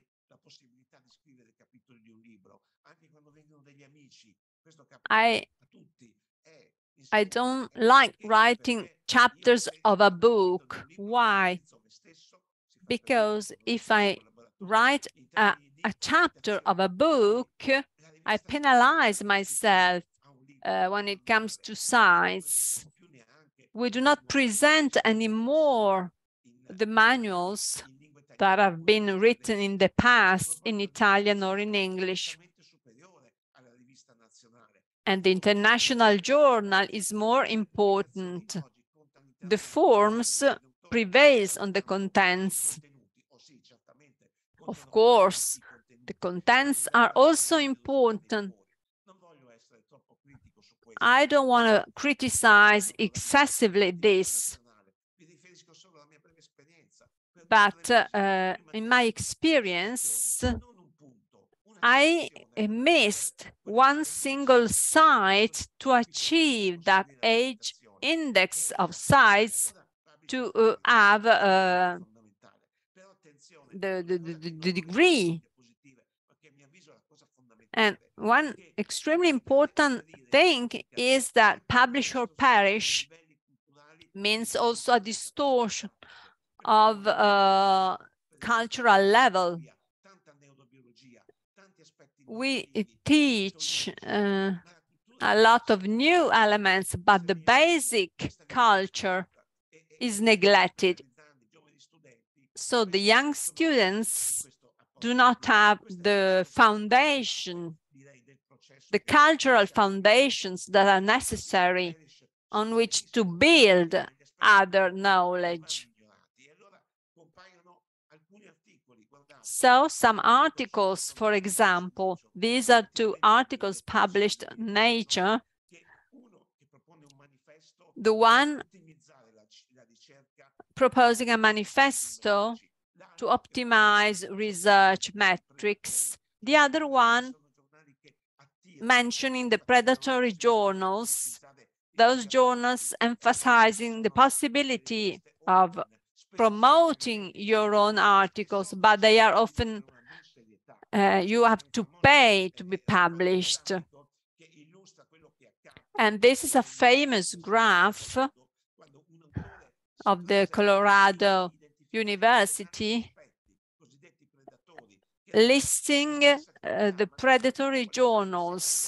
I don't like writing chapters of a book. Why? Because if I write a chapter of a book, I penalize myself when it comes to size. We do not present anymore the manuals that have been written in the past in Italian or in English. And the international journal is more important. The forms prevails on the contents. Of course, the contents are also important. I don't want to criticize excessively this, but in my experience, I missed one single site to achieve that age index of sites to have the degree. And one extremely important thing is that publish or perish means also a distortion of cultural level. We teach a lot of new elements, but the basic culture is neglected. So the young students do not have the foundation, the cultural foundations that are necessary on which to build other knowledge. So some articles, for example, these are two articles published in Nature. The one proposing a manifesto to optimize research metrics. The other one mentioning the predatory journals, those journals emphasizing the possibility of promoting your own articles, but they are often, you have to pay to be published. And this is a famous graph of the Colorado University listing the predatory journals.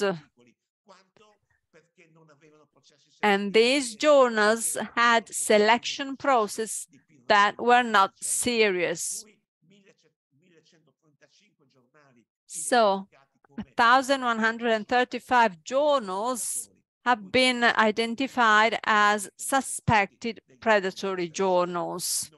And these journals had selection process that were not serious. So 1,135 journals have been identified as suspected predatory journals.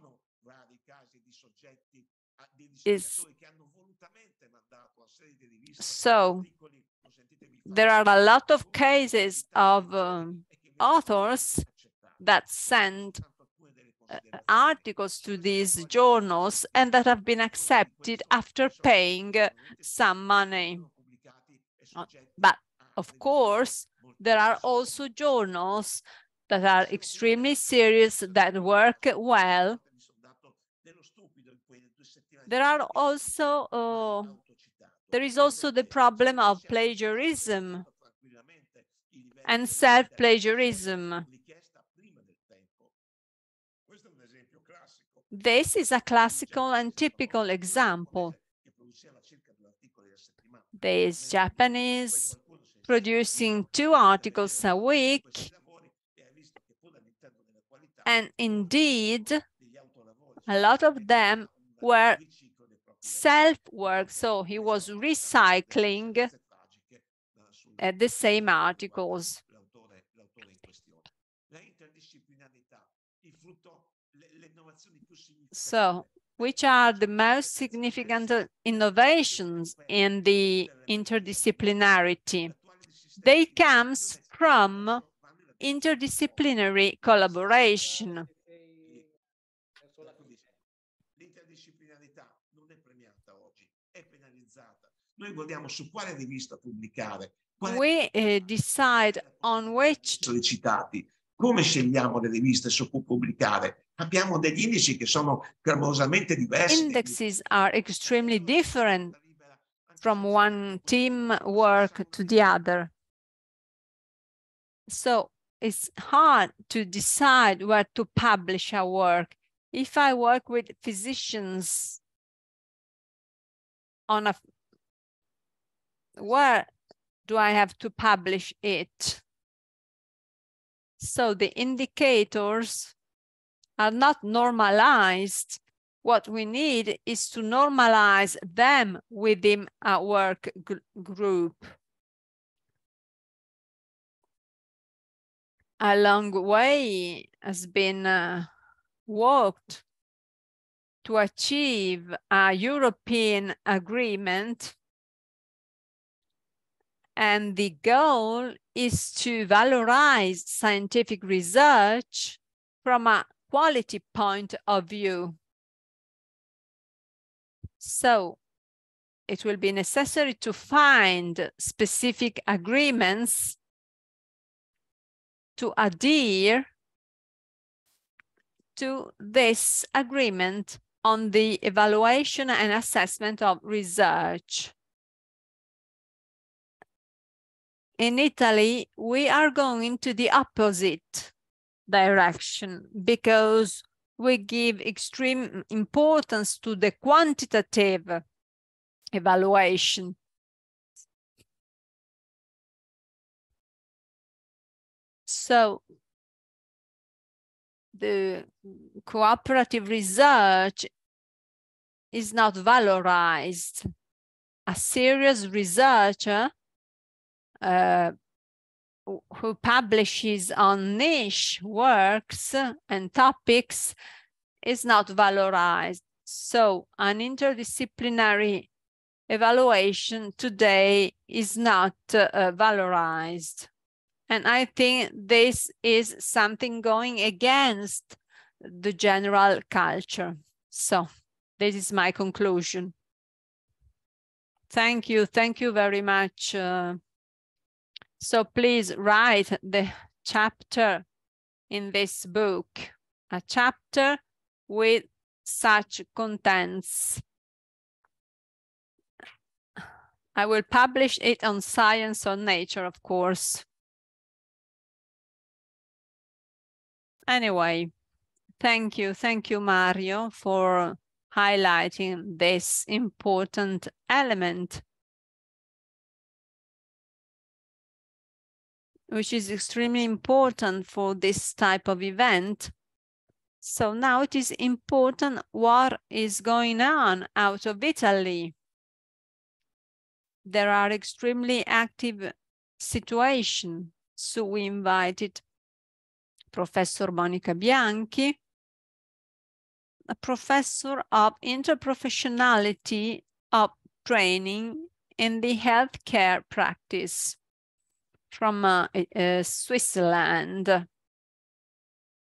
So there are a lot of cases of authors that send articles to these journals and that have been accepted after paying some money. But of course, there are also journals that are extremely serious, that work well. There are also there is also the problem of plagiarism and self-plagiarism. This is a classical and typical example. There is Japanese producing 2 articles a week, and indeed, a lot of them were self-work, so he was recycling the same articles. So, which are the most significant innovations in the interdisciplinarity? They come from interdisciplinary collaboration. We decide on which. Come scegliamo le riviste su cui pubblicare? Abbiamo degli indici che sono clamorosamente diversi. Indexes are extremely different from one team work to the other. So it's hard to decide where to publish our work. If I work with physicians on a, where do I have to publish it? So the indicators are not normalized. What we need is to normalize them within a work group. A long way has been walked to achieve a European agreement, and the goal is to valorize scientific research from a quality point of view. So it will be necessary to find specific agreements to adhere to this agreement on the evaluation and assessment of research. In Italy, we are going into the opposite direction because we give extreme importance to the quantitative evaluation. So the cooperative research is not valorized. A serious researcher who publishes on niche works and topics is not valorized. So an interdisciplinary evaluation today is not valorized. And I think this is something going against the general culture. So this is my conclusion. Thank you very much. So please write the chapter in this book, a chapter with such contents. I will publish it on Science or Nature, of course. Anyway, thank you, Mario, for highlighting this important element, which is extremely important for this type of event. So now it is important what is going on out of Italy. There are extremely active situations. So we invited Professor Monica Bianchi, a professor of interprofessionality of training in the healthcare practice from Switzerland.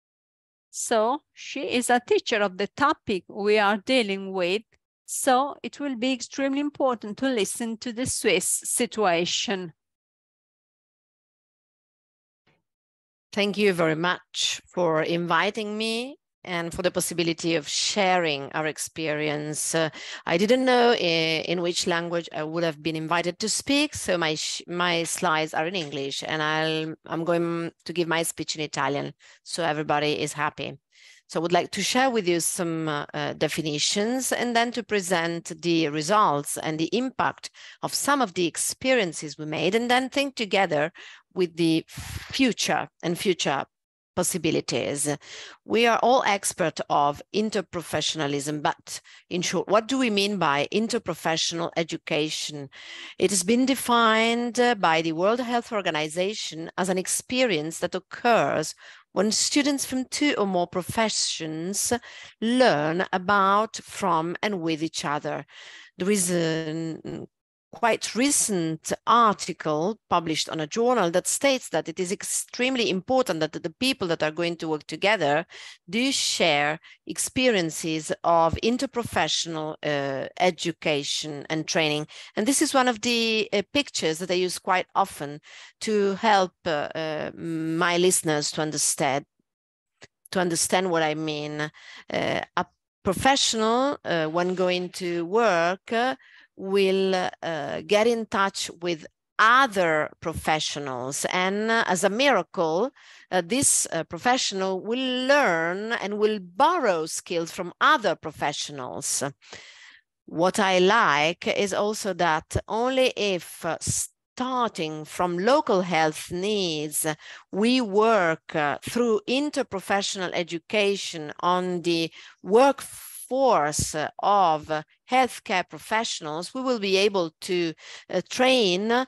So she is a teacher of the topic we are dealing with. So it will be extremely important to listen to the Swiss situation. Thank you very much for inviting me and for the possibility of sharing our experience. I didn't know in which language I would have been invited to speak, so my slides are in English, and I'm going to give my speech in Italian, so everybody is happy. So I would like to share with you some definitions and then to present the results and the impact of some of the experiences we made, and then think together with the future and future possibilities. We are all experts of interprofessionalism, but in short, what do we mean by interprofessional education? It has been defined by the World Health Organization as an experience that occurs when students from two or more professions learn about, from, and with each other. There is a quite recent article published on a journal that states that it is extremely important that the people that are going to work together do share experiences of interprofessional education and training. And this is one of the pictures that I use quite often to help my listeners to understand what I mean. A professional, when going to work, will get in touch with other professionals, and as a miracle, this professional will learn and will borrow skills from other professionals. What I like is also that only if starting from local health needs, we work through interprofessional education on the workforce of healthcare professionals, we will be able to train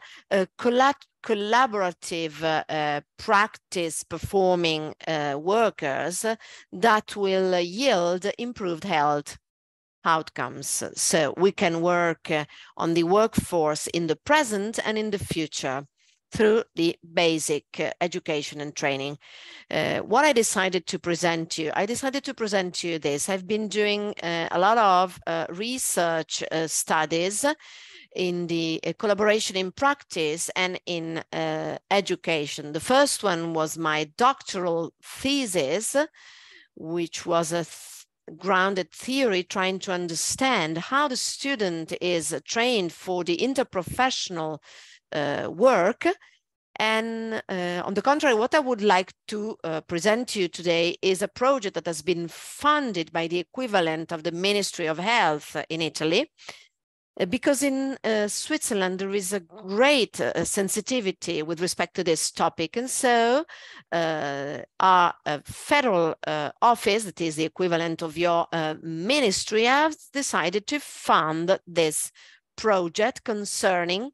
collaborative practice performing workers that will yield improved health outcomes. So we can work on the workforce in the present and in the future through the basic education and training. What I decided to present to you, this. I've been doing a lot of research studies in the collaboration in practice and in education. The first one was my doctoral thesis, which was a grounded theory trying to understand how the student is trained for the interprofessional work. And on the contrary, what I would like to present to you today is a project that has been funded by the equivalent of the Ministry of Health in Italy, because in Switzerland there is a great sensitivity with respect to this topic. And so our federal office, that is the equivalent of your ministry, has decided to fund this project concerning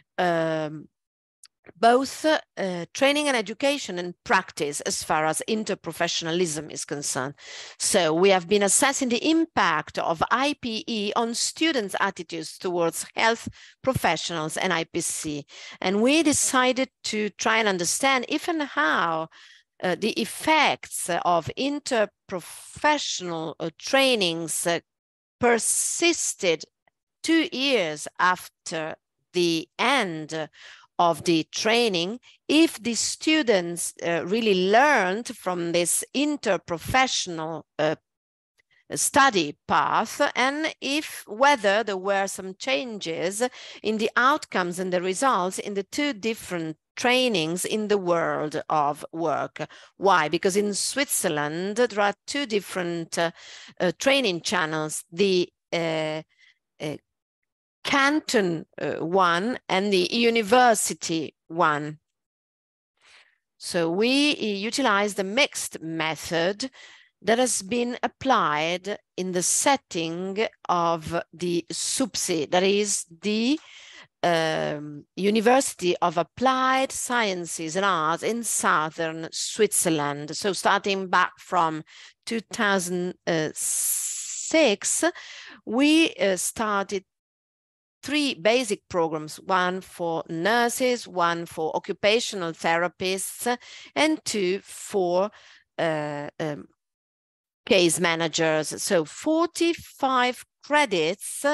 both training and education and practice as far as interprofessionalism is concerned. So we have been assessing the impact of IPE on students' attitudes towards health professionals and IPC. And we decided to try and understand if and how the effects of interprofessional trainings persisted 2 years after the end of the training, if the students really learned from this interprofessional study path, and whether there were some changes in the outcomes and the results in the two different trainings in the world of work. Why? Because in Switzerland, there are two different training channels, the canton one and the university one. So we utilize the mixed method that has been applied in the setting of the SUPSI, that is the University of Applied Sciences and Arts in southern Switzerland. So starting back from 2006, we started 3 basic programs, one for nurses, one for occupational therapists, and 2 for case managers. So 45 credits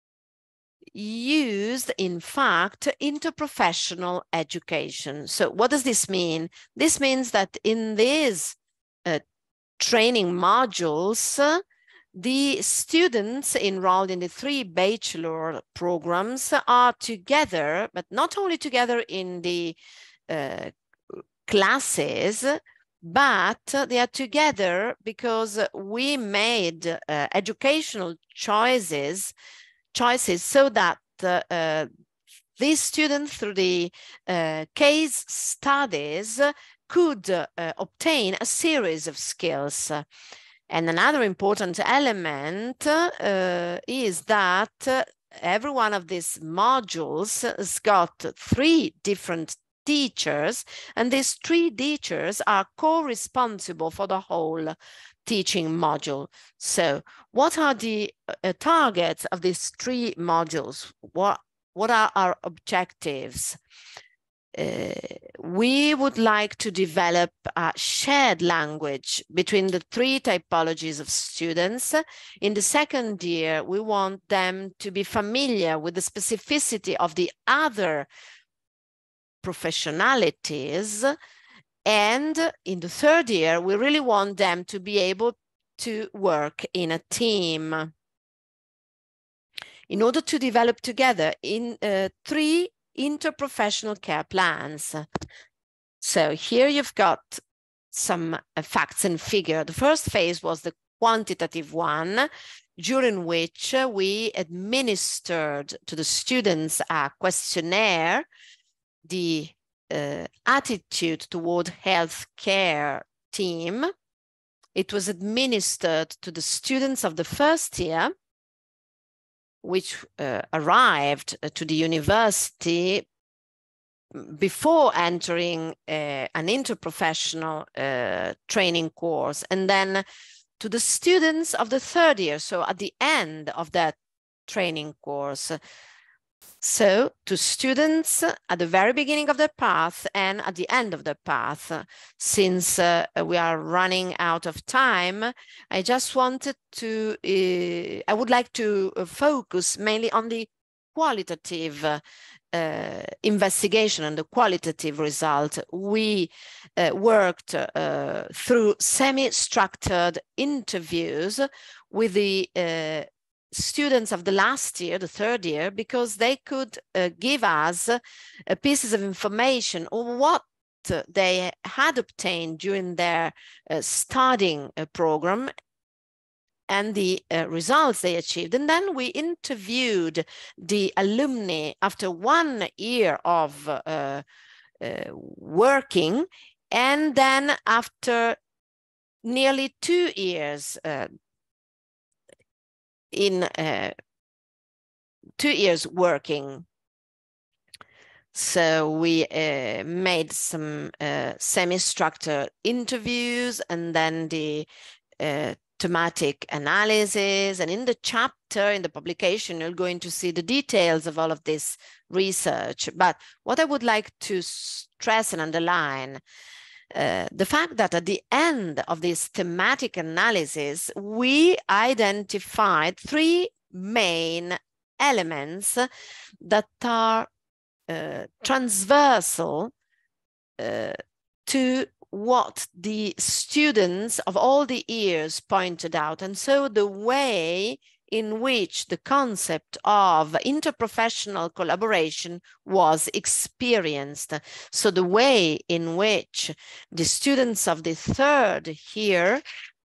used, in fact, interprofessional education. So what does this mean? This means that in these training modules, the students enrolled in the 3 bachelor programs are together, but not only together in the classes, but they are together because we made educational choices so that these students, through the case studies, could obtain a series of skills. And another important element is that every one of these modules has got 3 different teachers, and these 3 teachers are co-responsible for the whole teaching module. So what are the targets of these 3 modules? What are our objectives? We would like to develop a shared language between the 3 typologies of students. In the second year, we want them to be familiar with the specificity of the other professionalities. And in the third year, we really want them to be able to work in a team in order to develop together in 3 interprofessional care plans. So here you've got some facts and figures. The first phase was the quantitative one, during which we administered to the students a questionnaire, the attitude toward healthcare team. It was administered to the students of the first year, which arrived to the university before entering an interprofessional training course, and then to the students of the third year, so at the end of that training course. So to students at the very beginning of the path and at the end of the path. Since we are running out of time, I just wanted to, I would like to focus mainly on the qualitative investigation and the qualitative result. We worked through semi-structured interviews with the students of the last year, the third year, because they could give us pieces of information on what they had obtained during their studying program and the results they achieved. And then we interviewed the alumni after 1 year of working, and then after nearly 2 years in 2 years working. So we made some semi-structured interviews and then the thematic analysis. And in the chapter, in the publication, you're going to see the details of all of this research. But what I would like to stress and underline, the fact that at the end of this thematic analysis, we identified 3 main elements that are transversal to what the students of all the years pointed out. And so the way in which the concept of interprofessional collaboration was experienced. So the way in which the students of the third year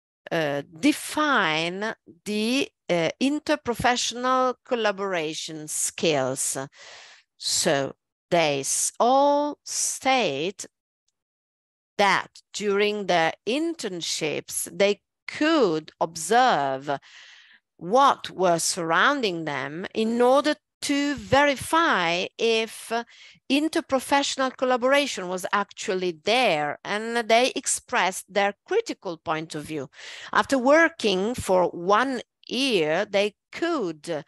define the interprofessional collaboration skills. So they all state that during their internships, they could observe what was surrounding them in order to verify if interprofessional collaboration was actually there, and they expressed their critical point of view. After working for 1 year, they could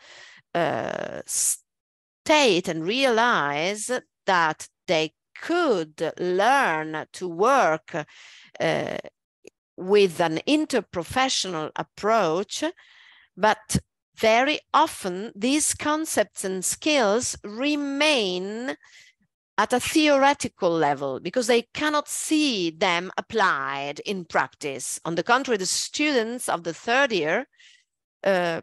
state and realize that they could learn to work with an interprofessional approach, but very often these concepts and skills remain at a theoretical level because they cannot see them applied in practice. On the contrary, the students of the third year, the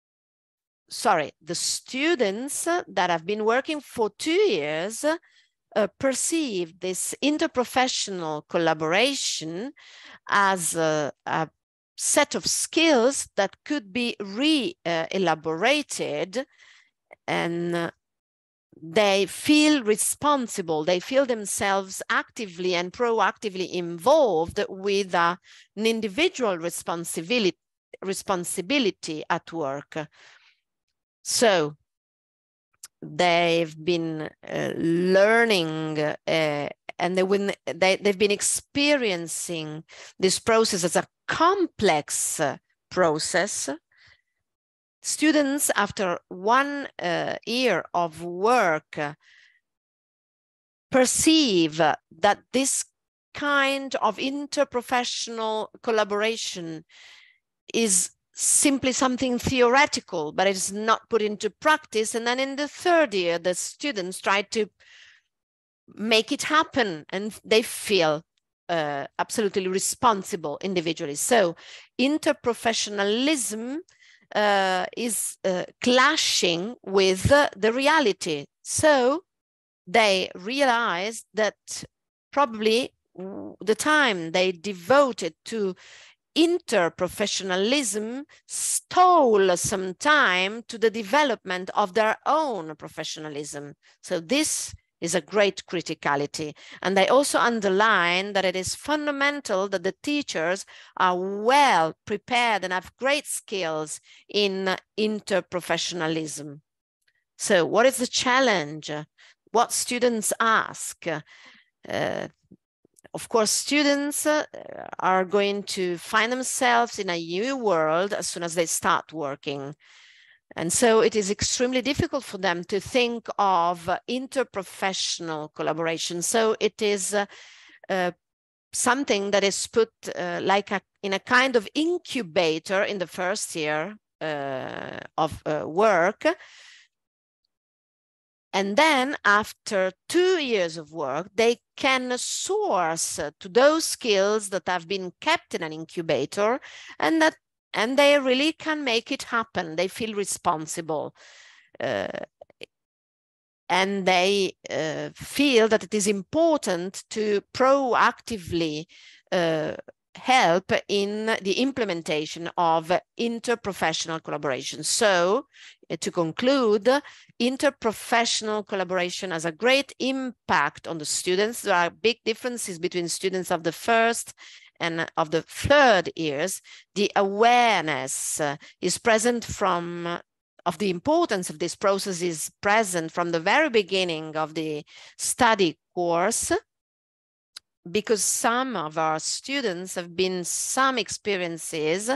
students that have been working for 2 years perceive this interprofessional collaboration as a set of skills that could be elaborated, and they feel responsible. They feel themselves actively and proactively involved with an individual responsibility at work. So they've been learning and they've been experiencing this process as a complex process. Students, after 1 year of work, perceive that this kind of interprofessional collaboration is simply something theoretical, but it is not put into practice. And then in the third year, the students try to make it happen, and they feel absolutely responsible individually. So interprofessionalism is clashing with the reality. So they realize that probably the time they devoted to interprofessionalism stole some time to the development of their own professionalism. So this is a great criticality. And they also underline that it is fundamental that the teachers are well prepared and have great skills in interprofessionalism. So what is the challenge? What students ask? Of course, students are going to find themselves in a new world as soon as they start working. And so it is extremely difficult for them to think of interprofessional collaboration. So it is something that is put in a kind of incubator in the first year of work. And then after 2 years of work, they can source to those skills that have been kept in an incubator, and they really can make it happen. They feel responsible. And they feel that it is important to proactively help in the implementation of interprofessional collaboration. So, to conclude, interprofessional collaboration has a great impact on the students. There are big differences between students of the first and of the third years. The awareness is present of the importance of this process is present from the very beginning of the study course, because some of our students have been some experiences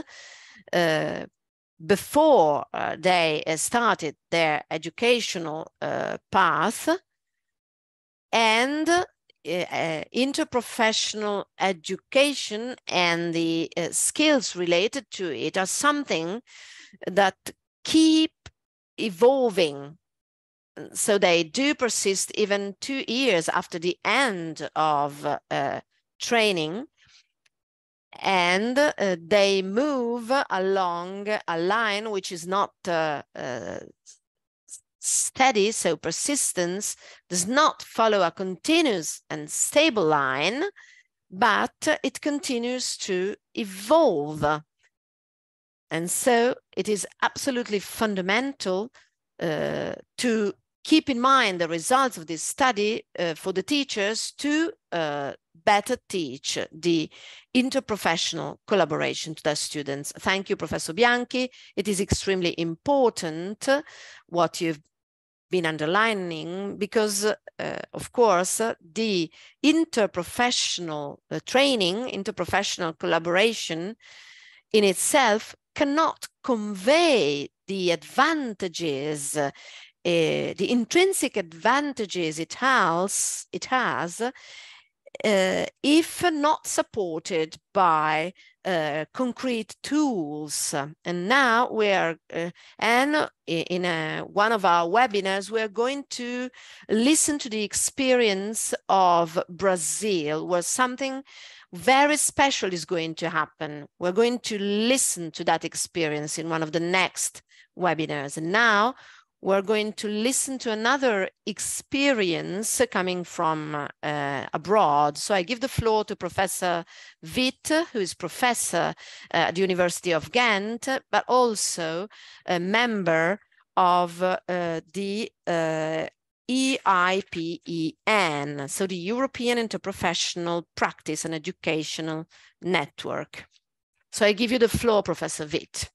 before they started their educational path, and interprofessional education and the skills related to it are something that keep evolving. So they do persist even 2 years after the end of training, and they move along a line which is not steady. So persistence does not follow a continuous and stable line, but it continues to evolve. And so it is absolutely fundamental to keep in mind the results of this study for the teachers to better teach the interprofessional collaboration to their students. Thank you, Professor Bianchi. It is extremely important what you've been underlining, because of course the interprofessional training, interprofessional collaboration in itself cannot convey the advantages, the intrinsic advantages it has if not supported by concrete tools. And now we are, in one of our webinars, we're going to listen to the experience of Brazil, where something very special is going to happen. We're going to listen to that experience in one of the next webinars. And now we're going to listen to another experience coming from abroad. So I give the floor to Professor Witt, who is professor at the University of Ghent, but also a member of the EIPEN, so the European Interprofessional Practice and Educational Network. So I give you the floor, Professor Witt.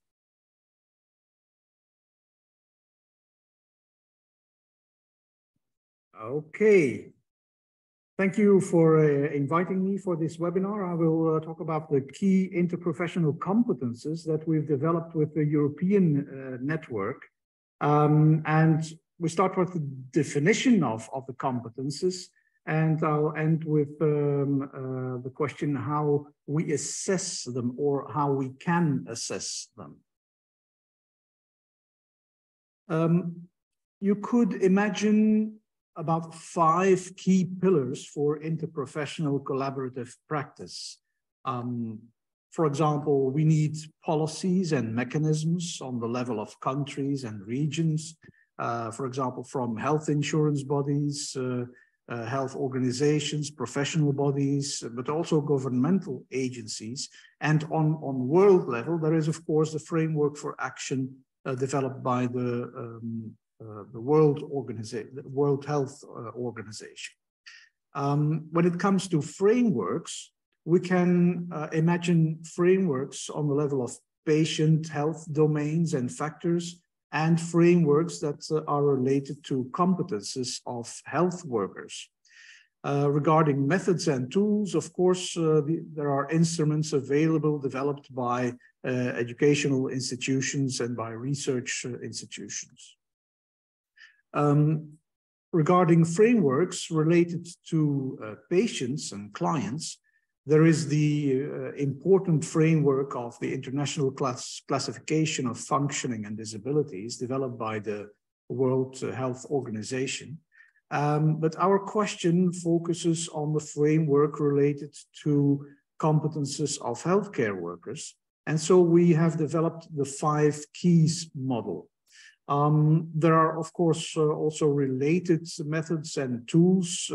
Okay. Thank you for inviting me for this webinar. I will talk about the key interprofessional competences that we've developed with the European network. And we start with the definition of the competences, and I'll end with the question how we assess them or how we can assess them. You could imagine about 5 key pillars for interprofessional collaborative practice. For example, we need policies and mechanisms on the level of countries and regions, for example, from health insurance bodies, health organizations, professional bodies, but also governmental agencies. And on world level, there is, of course, the framework for action developed by the World Health Organization. When it comes to frameworks, we can imagine frameworks on the level of patient health domains and factors, and frameworks that are related to competences of health workers. Regarding methods and tools, of course, there are instruments available developed by educational institutions and by research institutions. Regarding frameworks related to patients and clients, there is the important framework of the International Classification of Functioning and Disabilities developed by the World Health Organization. But our question focuses on the framework related to competences of healthcare workers. And so we have developed the 5 keys model. There are, of course, also related methods and tools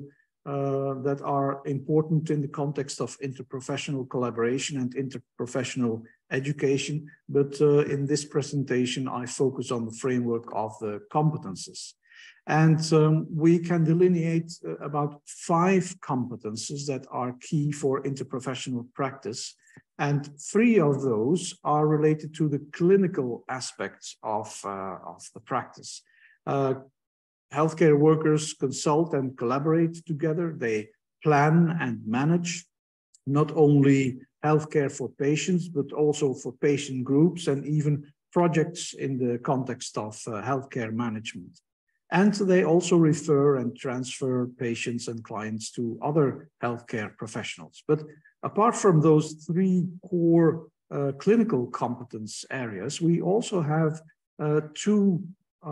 that are important in the context of interprofessional collaboration and interprofessional education. But in this presentation, I focus on the framework of the competences. And we can delineate about 5 competences that are key for interprofessional practice. And 3 of those are related to the clinical aspects of the practice. Healthcare workers consult and collaborate together. They plan and manage not only healthcare for patients, but also for patient groups and even projects in the context of healthcare management. And they also refer and transfer patients and clients to other healthcare professionals. But apart from those 3 core clinical competence areas, we also have 2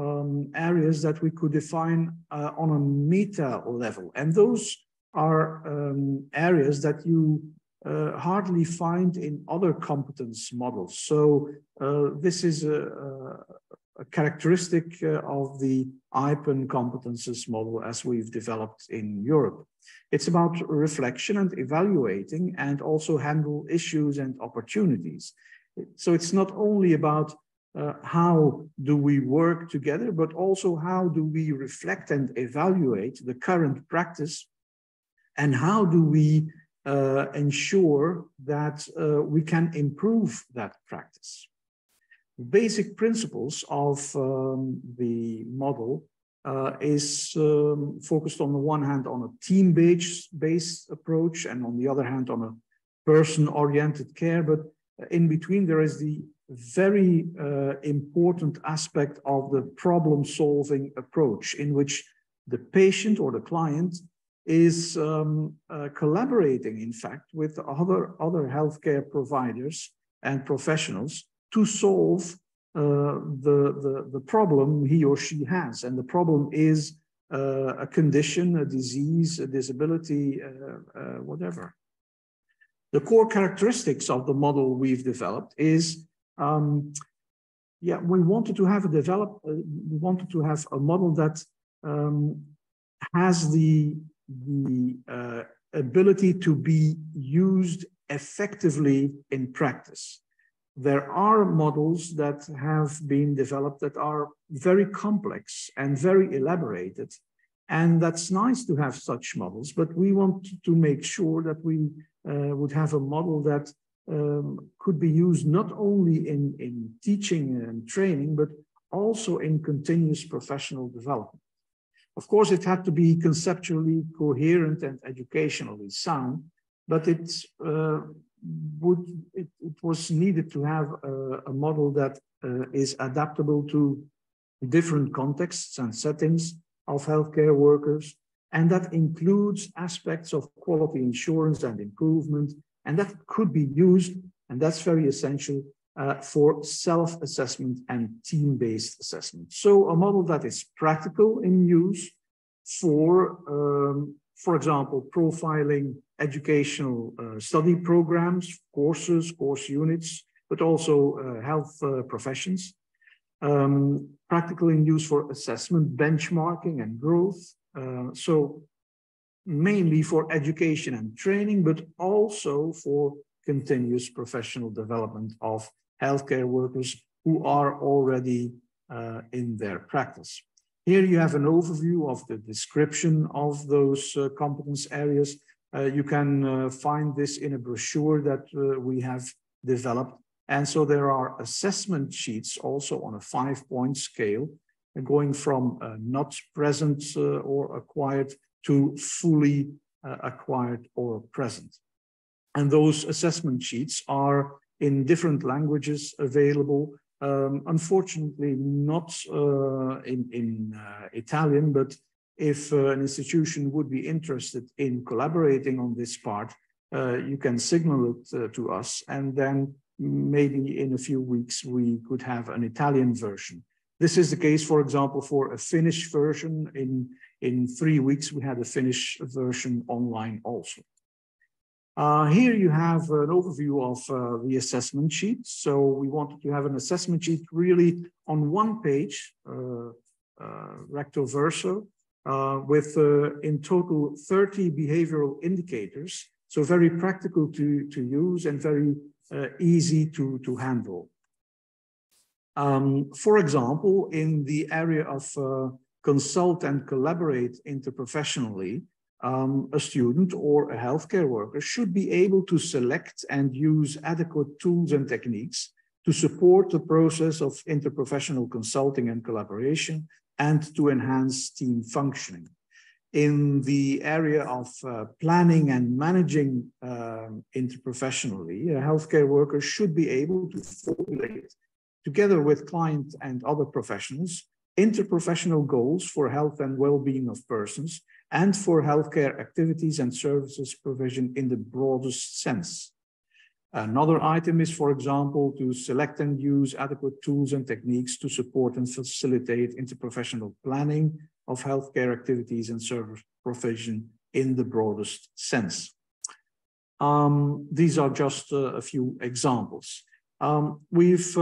areas that we could define on a meta level. And those are areas that you hardly find in other competence models. So this is a characteristic of the IPEN competences model as we've developed in Europe. It's about reflection and evaluating and also handle issues and opportunities. So it's not only about how do we work together, but also how do we reflect and evaluate the current practice, and how do we ensure that we can improve that practice. The basic principles of the model is focused on the one hand on a team-based approach, and on the other hand on a person-oriented care, but in between there is the very important aspect of the problem-solving approach, in which the patient or the client is collaborating, in fact, with other healthcare providers and professionals to solve the problem he or she has. And the problem is a condition, a disease, a disability, whatever. The core characteristics of the model we've developed is, we wanted to have a model that has the ability to be used effectively in practice. There are models that have been developed that are very complex and very elaborated. And that's nice to have such models, but we want to make sure that we would have a model that could be used not only in teaching and training, but also in continuous professional development. Of course, it had to be conceptually coherent and educationally sound, but it was needed to have a model that is adaptable to different contexts and settings of healthcare workers, and that includes aspects of quality assurance and improvement, and that could be used, and that's very essential, for self-assessment and team-based assessment. So a model that is practical in use for example, profiling educational study programs, courses, course units, but also health professions. Practical in use for assessment, benchmarking, and growth. So mainly for education and training, but also for continuous professional development of healthcare workers who are already in their practice. Here you have an overview of the description of those competence areas. You can find this in a brochure that we have developed. And so there are assessment sheets also on a 5-point scale, going from not present or acquired to fully acquired or present. And those assessment sheets are in different languages available. Unfortunately, not in Italian, but if an institution would be interested in collaborating on this part, you can signal it to us, and then maybe in a few weeks we could have an Italian version. This is the case, for example, for a Finnish version. In 3 weeks, we had a Finnish version online also. Here you have an overview of the assessment sheet. So we wanted to have an assessment sheet really on one page, recto verso, with in total 30 behavioral indicators. So very practical to use and very easy to handle. For example, in the area of consult and collaborate interprofessionally, a student or a healthcare worker should be able to select and use adequate tools and techniques to support the process of interprofessional consulting and collaboration and to enhance team functioning. In the area of planning and managing interprofessionally, a healthcare worker should be able to formulate, together with client and other professionals, interprofessional goals for health and well-being of persons and for healthcare activities and services provision in the broadest sense. Another item is, for example, to select and use adequate tools and techniques to support and facilitate interprofessional planning of healthcare activities and service provision in the broadest sense. These are just a few examples. We've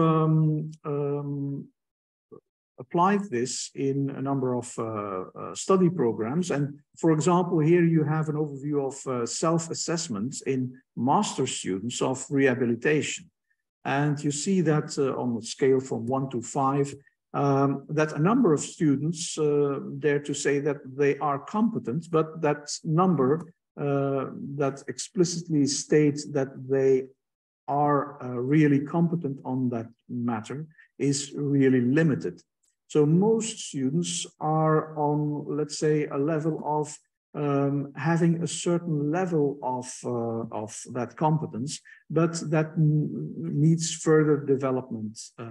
applied this in a number of study programs. And for example, here you have an overview of self-assessments in master students of rehabilitation. And you see that on a scale from 1 to 5, that a number of students dare to say that they are competent, but that number that explicitly states that they are really competent on that matter is really limited. So most students are on, let's say, a level of having a certain level of that competence, but that needs further development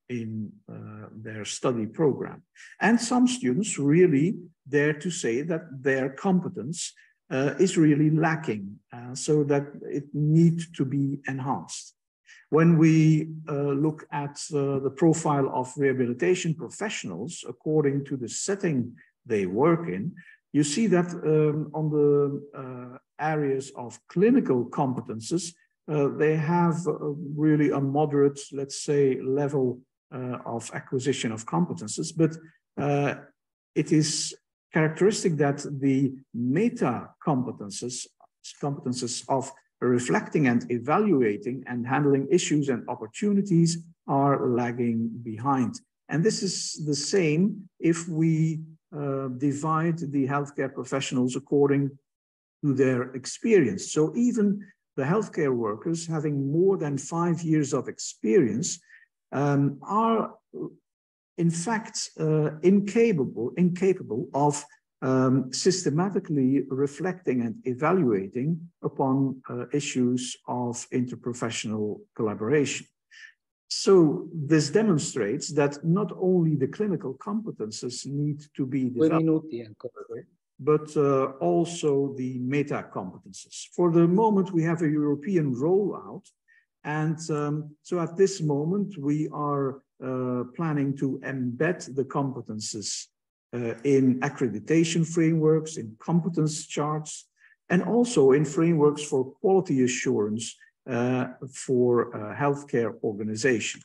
in their study program. And some students really dare to say that their competence is really lacking, so that it needs to be enhanced. When we look at the profile of rehabilitation professionals according to the setting they work in, you see that on the areas of clinical competences, they have really a moderate, let's say, level of acquisition of competences, but it is characteristic that the meta competences of reflecting and evaluating and handling issues and opportunities are lagging behind. And this is the same if we divide the healthcare professionals according to their experience. So even the healthcare workers having more than 5 years of experience are in fact incapable of systematically reflecting and evaluating upon issues of interprofessional collaboration. So this demonstrates that not only the clinical competences need to be developed, but also the meta competences. For the moment, we have a European rollout. And so at this moment, we are planning to embed the competences in accreditation frameworks, in competence charts, and also in frameworks for quality assurance for healthcare organization.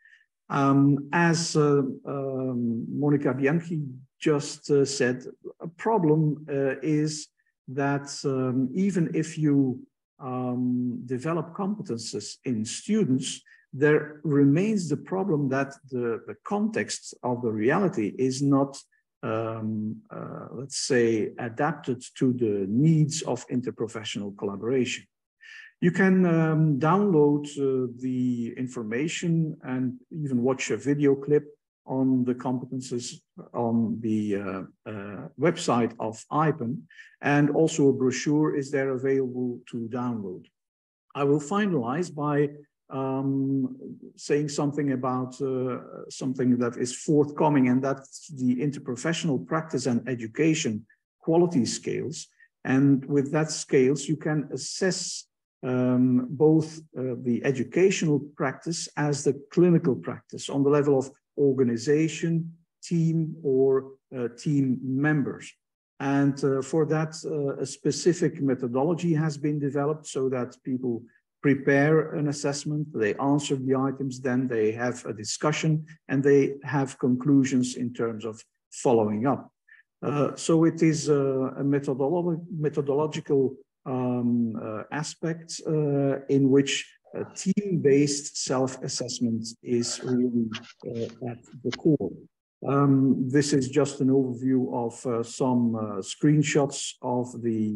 As Monica Bianchi just said, a problem is that even if you develop competences in students, there remains the problem that the context of the reality is not, let's say, adapted to the needs of interprofessional collaboration. You can download the information and even watch a video clip on the competences on the website of IPEN, and also a brochure is there available to download. I will finalize by saying something about something that is forthcoming, and that's the interprofessional practice and education quality scales. And with that scales, you can assess both the educational practice as the clinical practice on the level of organization, team, or team members. And for that, a specific methodology has been developed so that people prepare an assessment, they answer the items, then they have a discussion, and they have conclusions in terms of following up. So it is a methodological aspect in which team-based self-assessment is really at the core. This is just an overview of some screenshots of the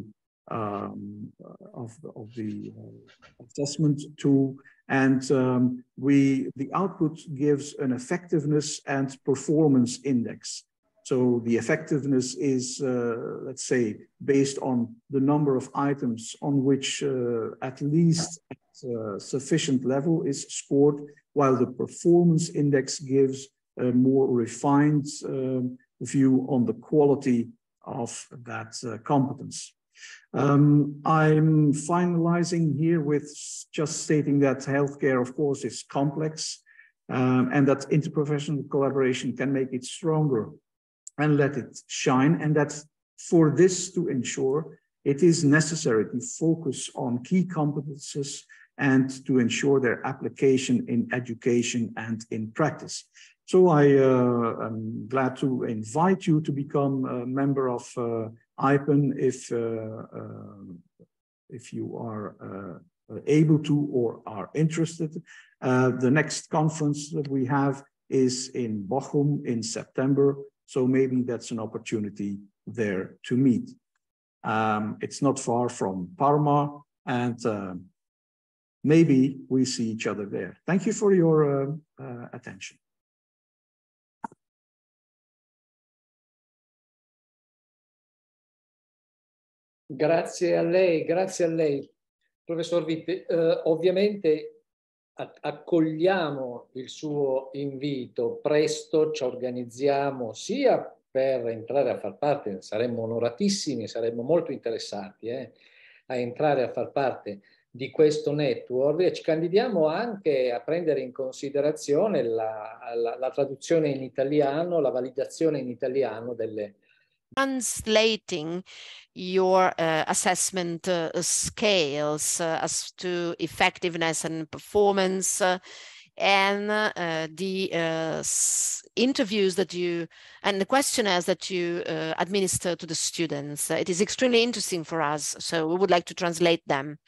assessment tool, and the output gives an effectiveness and performance index. So the effectiveness is, let's say, based on the number of items on which at least at sufficient level is scored, while the performance index gives a more refined view on the quality of that competence. I'm finalizing here with just stating that healthcare, of course, is complex, and that interprofessional collaboration can make it stronger and let it shine, and that for this to ensure, it is necessary to focus on key competences and to ensure their application in education and in practice. So I am glad to invite you to become a member of IPEN if you are able to or are interested. The next conference that we have is in Bochum in September. So maybe that's an opportunity there to meet. It's not far from Parma, and maybe we see each other there. Thank you for your attention. Grazie a lei, professor Witte. Ovviamente accogliamo il suo invito, presto ci organizziamo sia per entrare a far parte, saremmo onoratissimi, saremmo molto interessati a entrare a far parte di questo network, e ci candidiamo anche a prendere in considerazione la traduzione in italiano, la validazione in italiano delle translating your assessment scales as to effectiveness and performance and the interviews that you and the questionnaires that you administer to the students. It is extremely interesting for us, so we would like to translate them.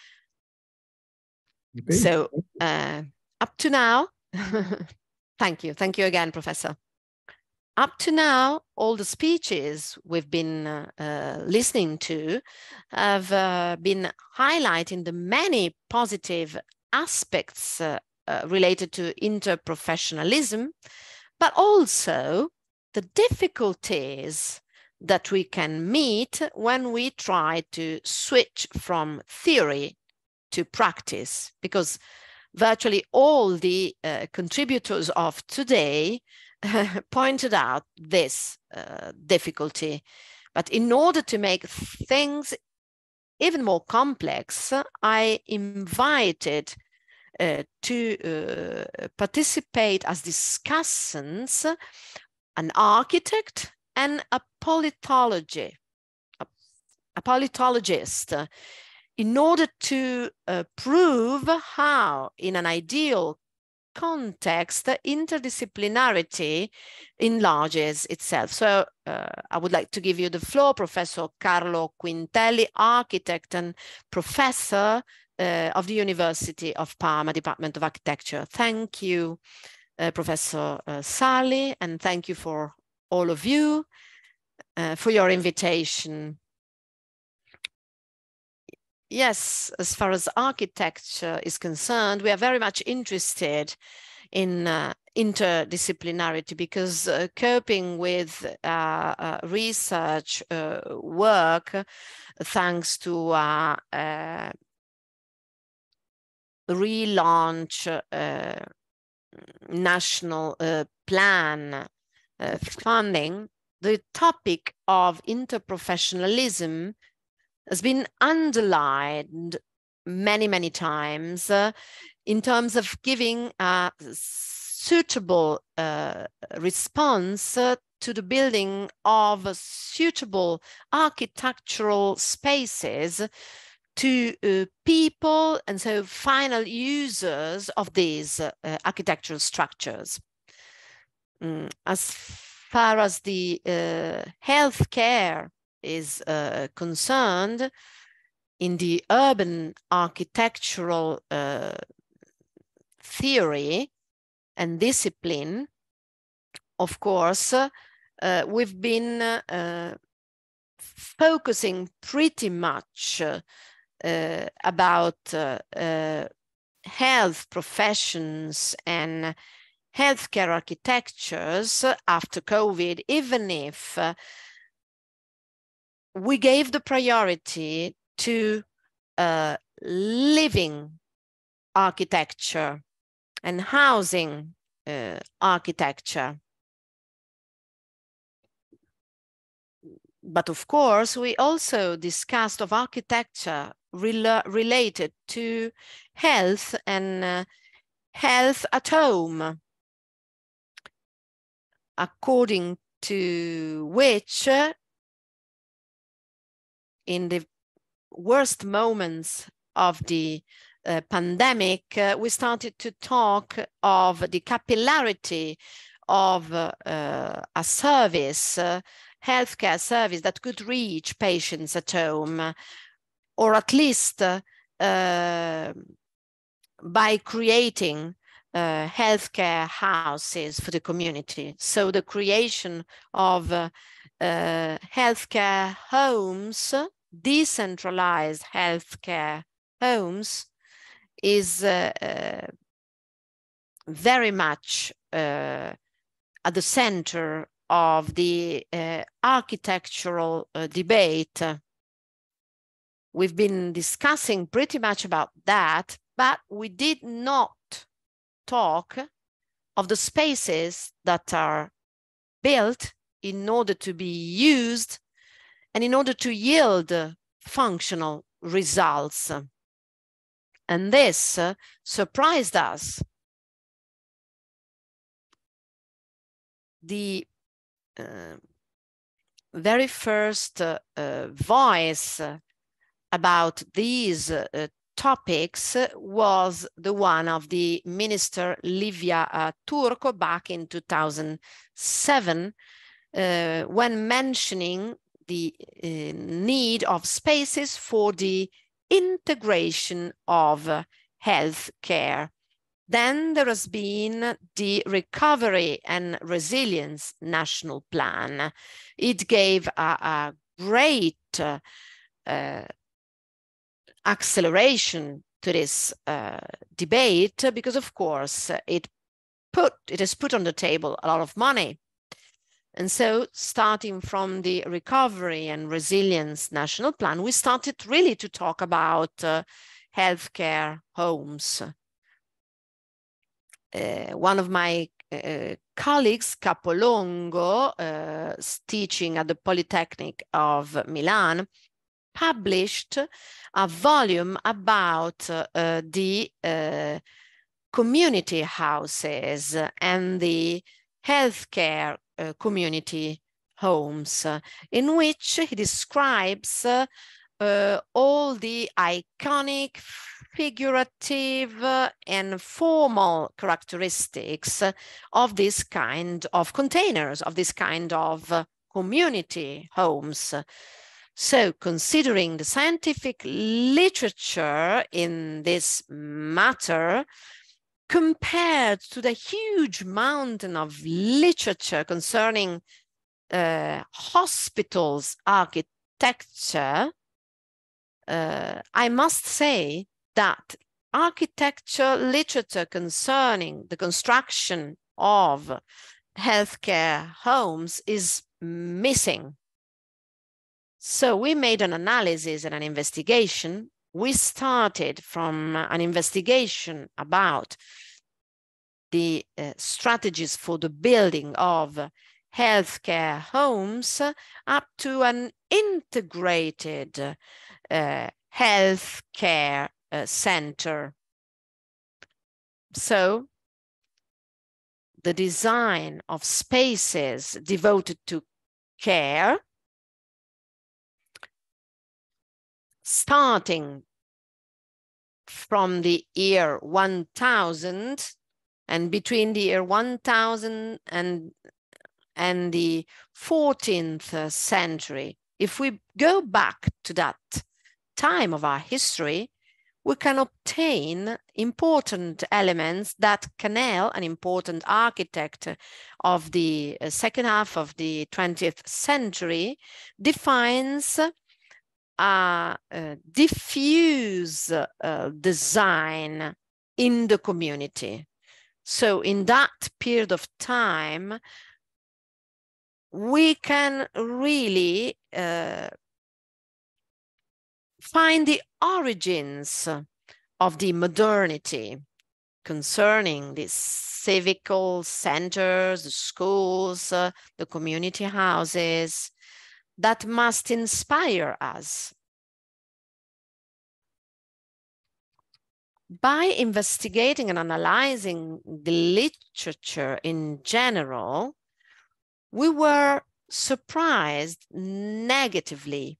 Okay. So up to now, thank you again, Professor. Up to now, all the speeches we've been listening to have been highlighting the many positive aspects related to interprofessionalism, but also the difficulties that we can meet when we try to switch from theory to practice, because virtually all the contributors of today pointed out this difficulty. But in order to make things even more complex, I invited to participate as discussants an architect and a politologist, in order to prove how, in an ideal context, interdisciplinarity enlarges itself. So I would like to give you the floor, Professor Carlo Quintelli, architect and professor of the University of Parma, Department of Architecture. Thank you, Professor Sali, and thank you for all of you for your invitation. Yes, as far as architecture is concerned, we are very much interested in interdisciplinarity, because coping with research work, thanks to relaunch national plan funding, the topic of interprofessionalism has been underlined many times in terms of giving a suitable response to the building of suitable architectural spaces to people and so final users of these architectural structures. As far as the healthcare is concerned, in the urban architectural theory and discipline, of course, we've been focusing pretty much about health professions and healthcare architectures after COVID, even if we gave the priority to living architecture and housing architecture. But of course, we also discussed of architecture related to health and health at home, according to which in the worst moments of the pandemic, we started to talk of the capillarity of a service, healthcare service that could reach patients at home, or at least by creating healthcare houses for the community. So the creation of healthcare homes, decentralized healthcare homes, is very much at the center of the architectural debate. We've been discussing pretty much about that, but we did not talk of the spaces that are built in order to be used and in order to yield functional results. And this surprised us. The very first voice about these topics was the one of the Minister Livia Turco back in 2007, when mentioning the need of spaces for the integration of healthcare. Then there has been the Recovery and Resilience National Plan. It gave a great acceleration to this debate because, of course, it has put on the table a lot of money. And so, starting from the Recovery and Resilience National Plan, we started really to talk about healthcare homes. One of my colleagues, Capolongo, teaching at the Polytechnic of Milan, published a volume about the community houses and the healthcare community homes, in which he describes all the iconic, figurative, and formal characteristics of this kind of containers, of this kind of community homes. So, considering the scientific literature in this matter, compared to the huge mountain of literature concerning hospitals architecture, I must say that architecture literature concerning the construction of healthcare homes is missing. So we made an analysis and an investigation. We started from an investigation about the strategies for the building of healthcare homes up to an integrated healthcare center. So the design of spaces devoted to care, starting from the year 1000 and between the year 1000 and the 14th century. If we go back to that time of our history, we can obtain important elements that Canel, an important architect of the second half of the 20th century, defines a diffuse design in the community. So in that period of time, we can really find the origins of the modernity concerning the civical centers, the schools, the community houses, that must inspire us. By investigating and analyzing the literature in general, we were surprised negatively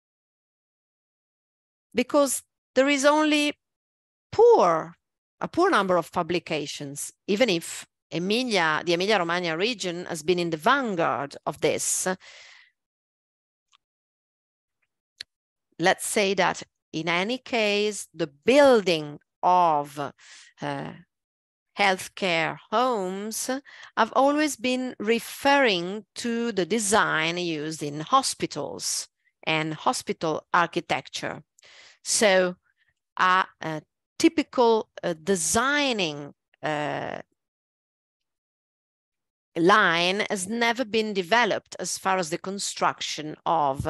because there is only a poor number of publications, even if the Emilia-Romagna region has been in the vanguard of this. Let's say that in any case, the building of healthcare homes have always been referring to the design used in hospitals and hospital architecture. So a typical designing line has never been developed as far as the construction of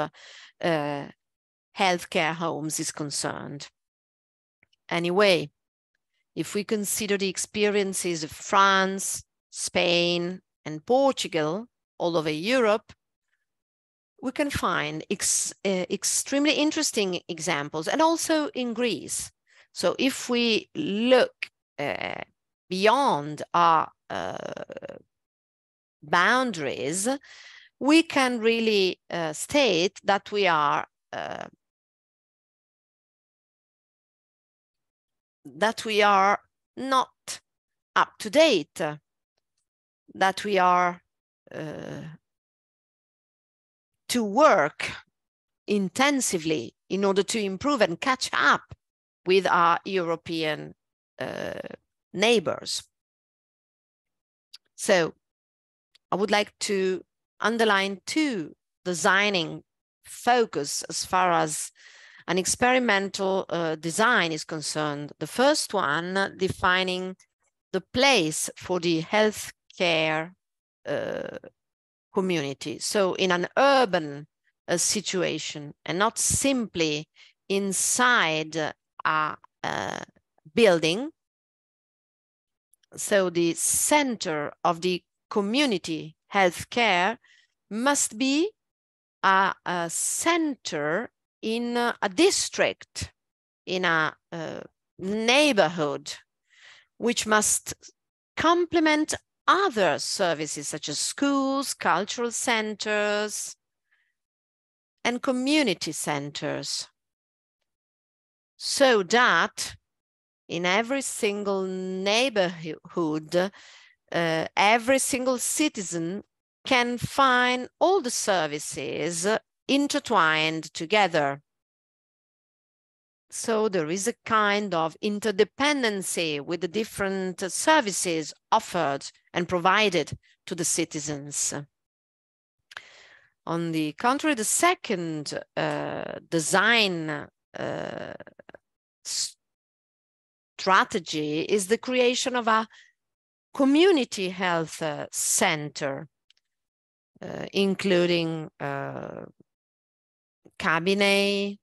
healthcare homes is concerned. Anyway, if we consider the experiences of France, Spain, and Portugal all over Europe, we can find extremely interesting examples, and also in Greece. So if we look beyond our boundaries, we can really state that we are not up to date, that we are to work intensively in order to improve and catch up with our European neighbors. So I would like to underline two designing focus as far as an experimental design is concerned. The first one, defining the place for the healthcare community. So in an urban situation, and not simply inside a building. So the center of the community healthcare must be a center in a district, in a neighborhood, which must complement other services such as schools, cultural centers, and community centers, so that in every single neighborhood, every single citizen can find all the services intertwined together. So there is a kind of interdependency with the different services offered and provided to the citizens. On the contrary, the second design strategy is the creation of a community health center, including cabinet,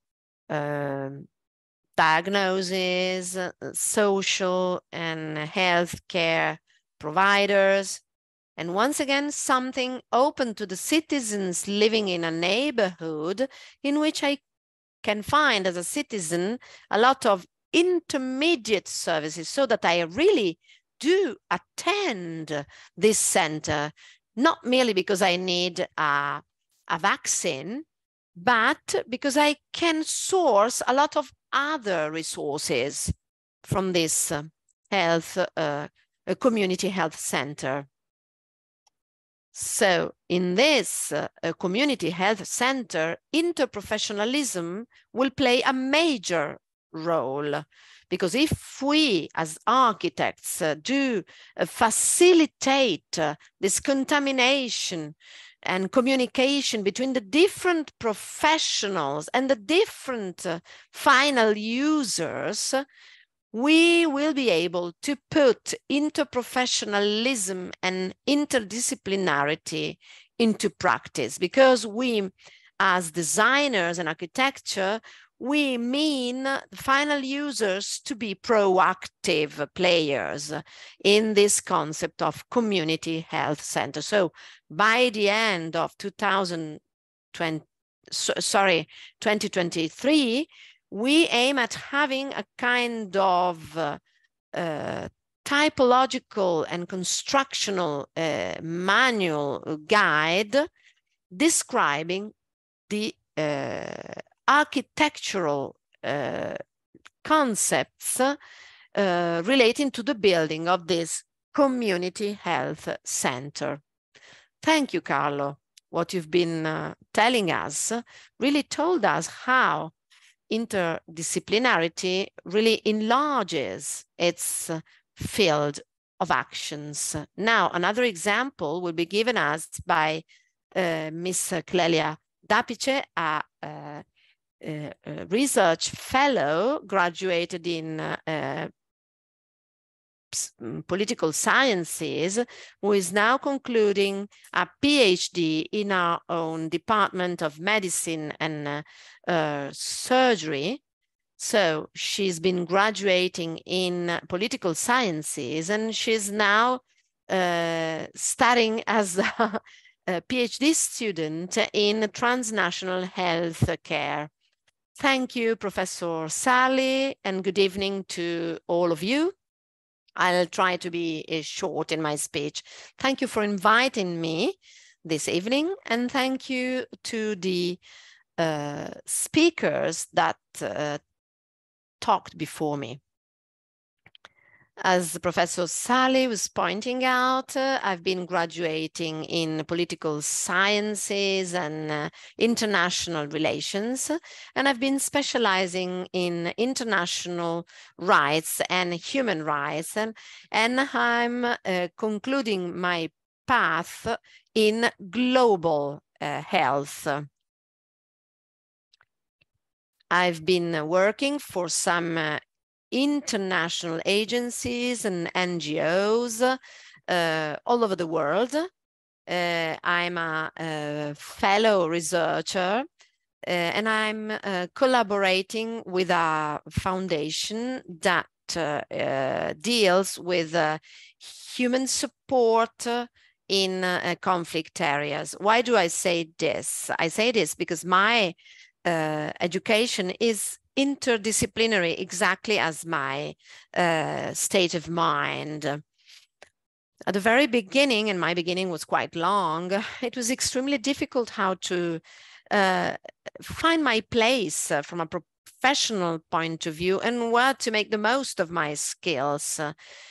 diagnosis, social and healthcare providers, and once again, something open to the citizens living in a neighborhood in which I can find as a citizen a lot of intermediate services, so that I really do attend this center, not merely because I need a vaccine, but because I can source a lot of other resources from this community health center. So in this community health center, interprofessionalism will play a major role, because if we as architects do facilitate this contamination and communication between the different professionals and the different final users, we will be able to put interprofessionalism and interdisciplinarity into practice, because we, as designers and architecture, we mean the final users to be proactive players in this concept of community health center. So by the end of 2023, we aim at having a kind of typological and constructional manual guide describing the architectural concepts relating to the building of this community health center. Thank you, Carlo. What you've been telling us really told us how interdisciplinarity really enlarges its field of actions. Now, another example will be given us by Ms. Clelia Dapice, a research fellow graduated in political sciences, who is now concluding a PhD in our own Department of Medicine and Surgery. So she's been graduating in political sciences, and she's now studying as a PhD student in transnational health care. Thank you, Professor Sally, and good evening to all of you. I'll try to be short in my speech. Thank you for inviting me this evening, and thank you to the speakers that talked before me. As Professor Sally was pointing out, I've been graduating in political sciences and international relations, and I've been specializing in international rights and human rights, and I'm concluding my path in global health. I've been working for some international agencies and NGOs all over the world. I'm a fellow researcher, and I'm collaborating with a foundation that deals with human support in conflict areas. Why do I say this? I say this because my education is interdisciplinary, exactly as my state of mind. At the very beginning, and my beginning was quite long, it was extremely difficult how to find my place from a professional point of view and where to make the most of my skills.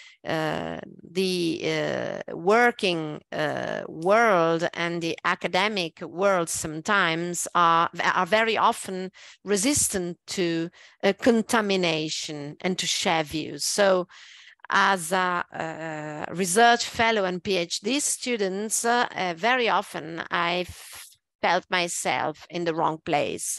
The working world and the academic world sometimes are very often resistant to contamination and to share views. So as a research fellow and PhD students, very often I felt myself in the wrong place.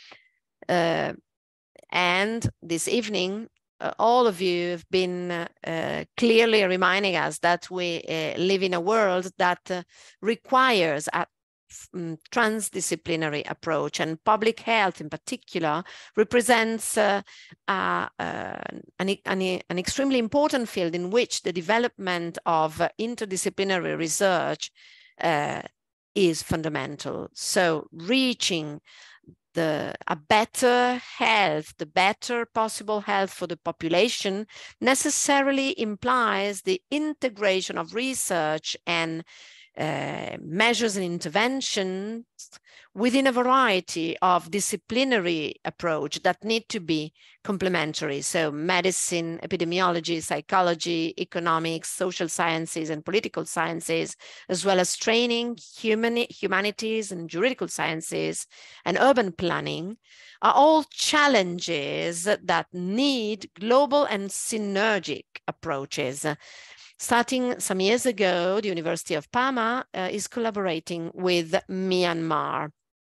And this evening, all of you have been clearly reminding us that we live in a world that requires a transdisciplinary approach, and public health in particular represents an extremely important field in which the development of interdisciplinary research is fundamental. So reaching a better health, the better possible health for the population necessarily implies the integration of research and measures and interventions within a variety of disciplinary approach that need to be complementary. So medicine, epidemiology, psychology, economics, social sciences, and political sciences, as well as training, humanities and juridical sciences, and urban planning are all challenges that need global and synergic approaches. Starting some years ago, the University of Parma is collaborating with Myanmar.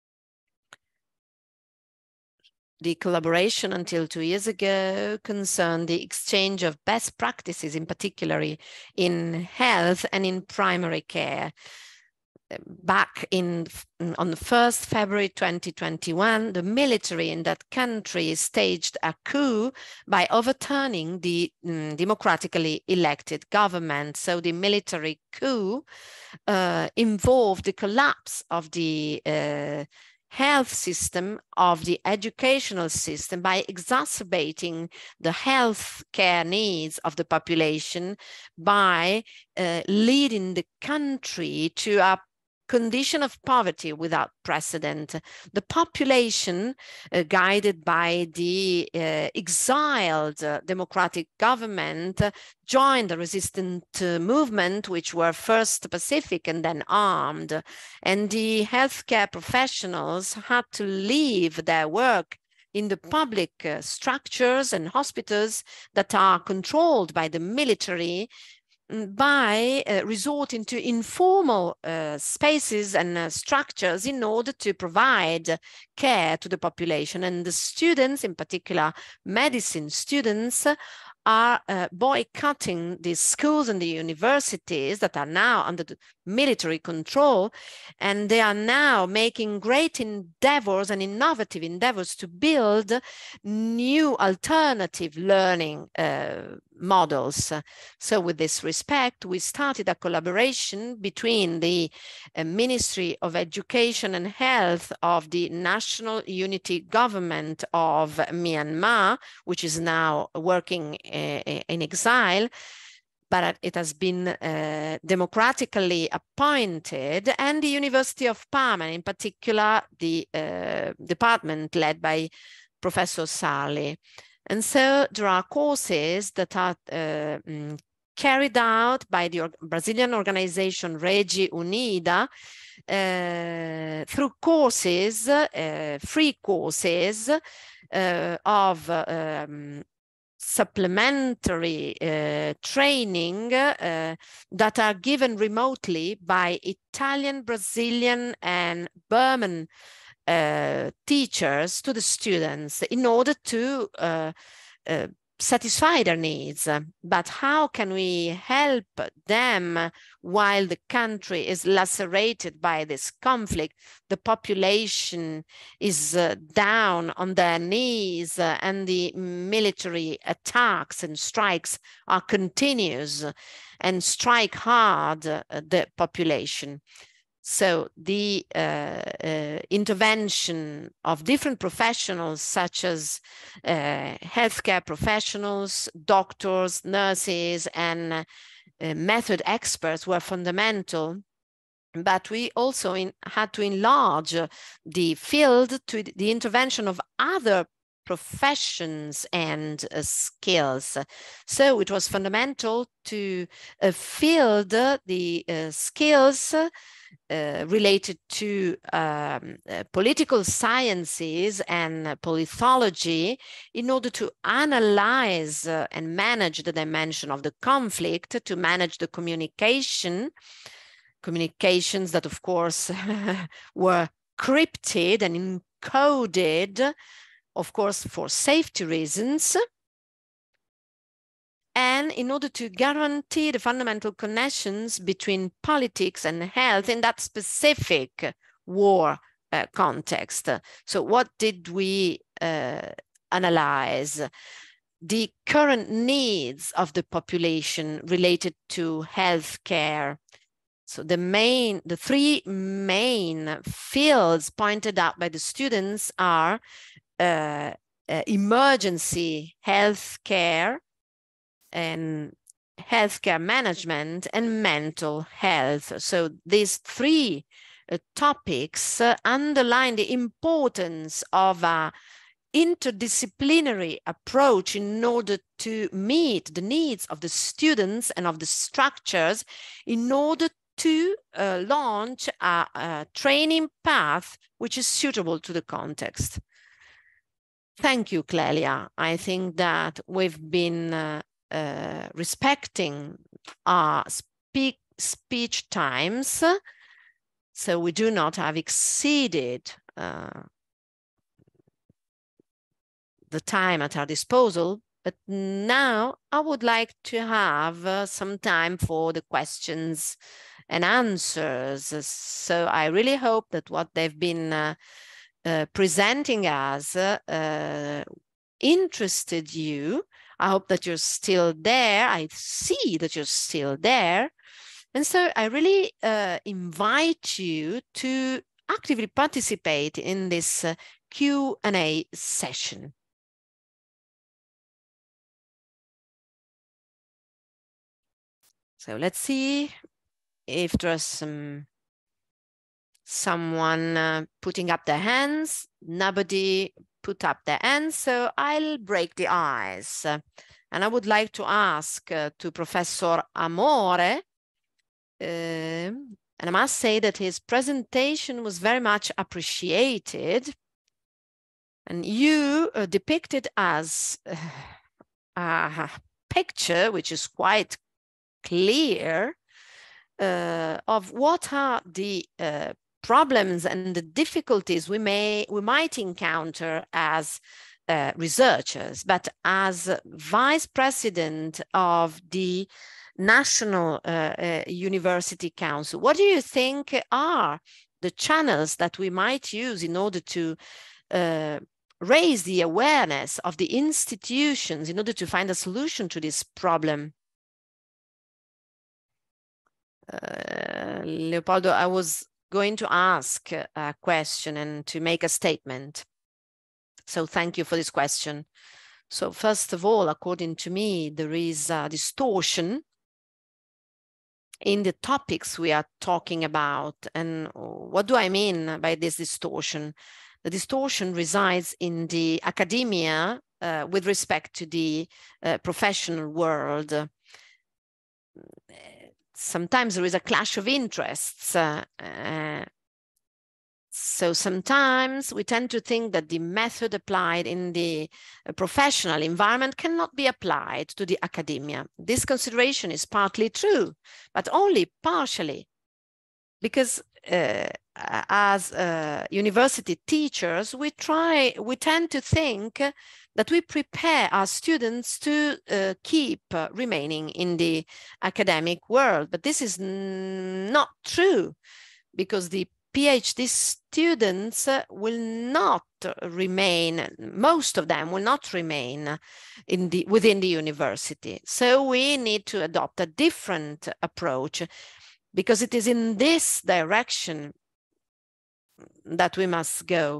The collaboration until 2 years ago concerned the exchange of best practices, in particular in health and in primary care. Back on the 1st February 2021, the military in that country staged a coup by overturning the democratically elected government. So the military coup involved the collapse of the health system, of the educational system, by exacerbating the health care needs of the population, by leading the country to a condition of poverty without precedent. The population, guided by the exiled democratic government, joined the resistant movement, which were first pacific and then armed. And the healthcare professionals had to leave their work in the public structures and hospitals that are controlled by the military, by resorting to informal spaces and structures in order to provide care to the population. And the students, in particular medicine students, are boycotting the schools and the universities that are now under the military control, and they are now making great endeavors and innovative endeavors to build new alternative learning models. So with this respect, we started a collaboration between the Ministry of Education and Health of the National Unity Government of Myanmar, which is now working in exile, but it has been democratically appointed, and the University of Parma, in particular the department led by Professor Sali. And so there are courses that are carried out by the Brazilian organization Regi Unida through courses, free courses of supplementary training that are given remotely by Italian, Brazilian, and Burman teachers to the students in order to satisfy their needs. But how can we help them while the country is lacerated by this conflict? The population is down on their knees, and the military attacks and strikes are continuous and strike hard the population. So the intervention of different professionals, such as healthcare professionals, doctors, nurses, and method experts were fundamental. But we also had to enlarge the field to the intervention of other professions and skills. So it was fundamental to field the skills related to political sciences and politology in order to analyze and manage the dimension of the conflict, to manage the communications that, of course, were crypted and encoded, of course, for safety reasons, and in order to guarantee the fundamental connections between politics and health in that specific war context. So what did we analyze? The current needs of the population related to healthcare. So the three main fields pointed out by the students are emergency healthcare, and healthcare management, and mental health. So these three topics underline the importance of an interdisciplinary approach in order to meet the needs of the students and of the structures in order to launch a training path which is suitable to the context. Thank you, Clelia. I think that we've been respecting our speech times, so we do not have exceeded the time at our disposal. But now I would like to have some time for the questions and answers. So I really hope that what they've been presenting us interested you. I hope that you're still there. I see that you're still there. And so I really invite you to actively participate in this Q&A session. So let's see if there's someone putting up their hands. Nobody put up their hands, so I'll break the ice. And I would like to ask to Professor Amore, and I must say that his presentation was very much appreciated. And you depicted as a picture which is quite clear of what are the problems and the difficulties we might encounter as researchers. But as vice president of the national university council. What do you think are the channels that we might use in order to raise the awareness of the institutions in order to find a solution to this problem? Leopoldo, I was going to ask a question and to make a statement. So thank you for this question. So first of all, according to me, there is a distortion in the topics we are talking about. And what do I mean by this distortion? The distortion resides in the academia with respect to the professional world. Sometimes there is a clash of interests. So sometimes we tend to think that the method applied in the professional environment cannot be applied to the academia. This consideration is partly true, but only partially, because as university teachers, we tend to think that we prepare our students to keep remaining in the academic world, but this is not true, because the PhD students will not remain, most of them will not remain within the university. So we need to adopt a different approach, because it is in this direction that we must go.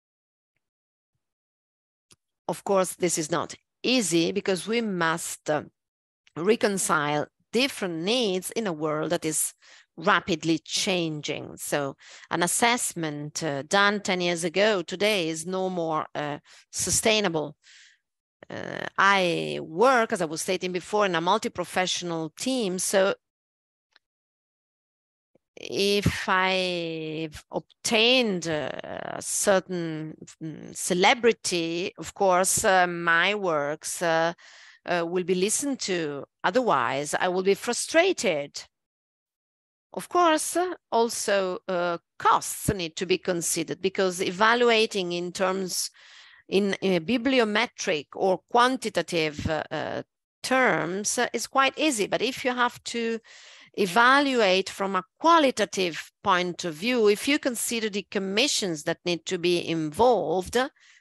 Of course, this is not easy, because we must reconcile different needs in a world that is rapidly changing. So an assessment done 10 years ago today is no more sustainable. I work, as I was stating before, in a multi-professional team. So if I've obtained a certain celebrity, of course, my works will be listened to. Otherwise, I will be frustrated. Of course, also costs need to be considered, because evaluating in terms in bibliometric or quantitative terms is quite easy. But if you have to evaluate from a qualitative point of view, if you consider the commissions that need to be involved,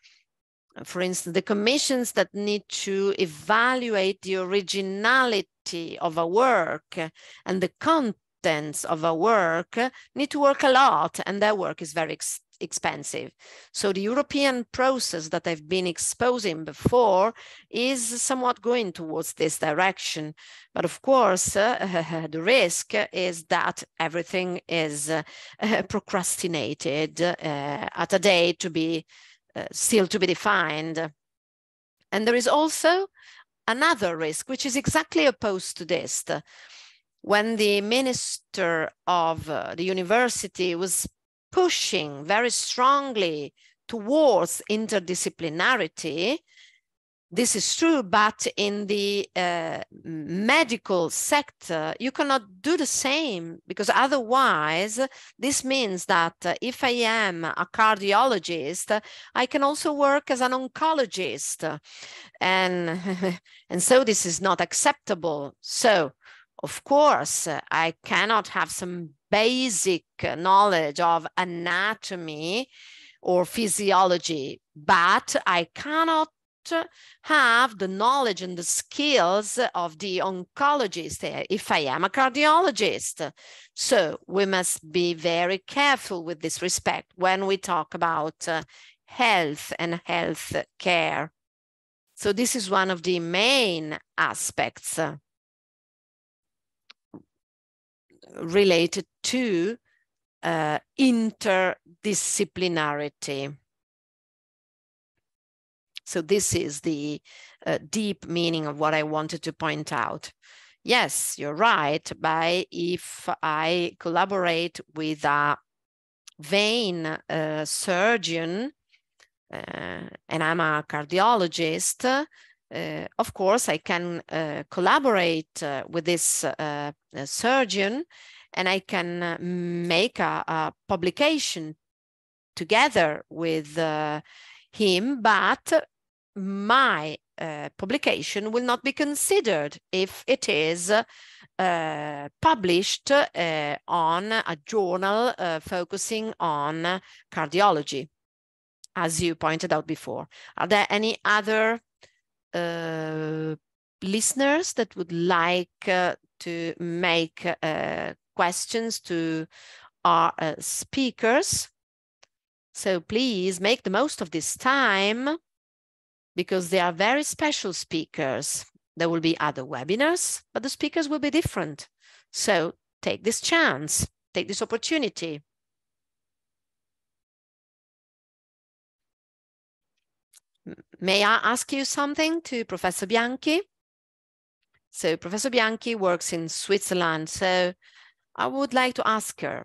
for instance, the commissions that need to evaluate the originality of a work and the contents of a work, need to work a lot, and their work is very expensive. So the European process that I've been exposing before is somewhat going towards this direction. But of course, the risk is that everything is procrastinated at a day to be still to be defined. And there is also another risk, which is exactly opposed to this. When the minister of the university was pushing very strongly towards interdisciplinarity, this is true, but in the medical sector, you cannot do the same, because otherwise this means that if I am a cardiologist, I can also work as an oncologist. And so this is not acceptable. So, of course, I cannot have some basic knowledge of anatomy or physiology, but I cannot have the knowledge and the skills of the oncologist if I am a cardiologist. So we must be very careful with this respect when we talk about health and health care. So this is one of the main aspects related to interdisciplinarity. So this is the deep meaning of what I wanted to point out. Yes, you're right. But if I collaborate with a vein surgeon and I'm a cardiologist, of course, I can collaborate with this surgeon, and I can make a publication together with him, but my publication will not be considered if it is published on a journal focusing on cardiology, as you pointed out before. Are there any other listeners that would like to make questions to our speakers? So please make the most of this time, because they are very special speakers. There will be other webinars, but the speakers will be different. So take this chance, take this opportunity. May I ask you something to Professor Bianchi? So Professor Bianchi works in Switzerland, so I would like to ask her,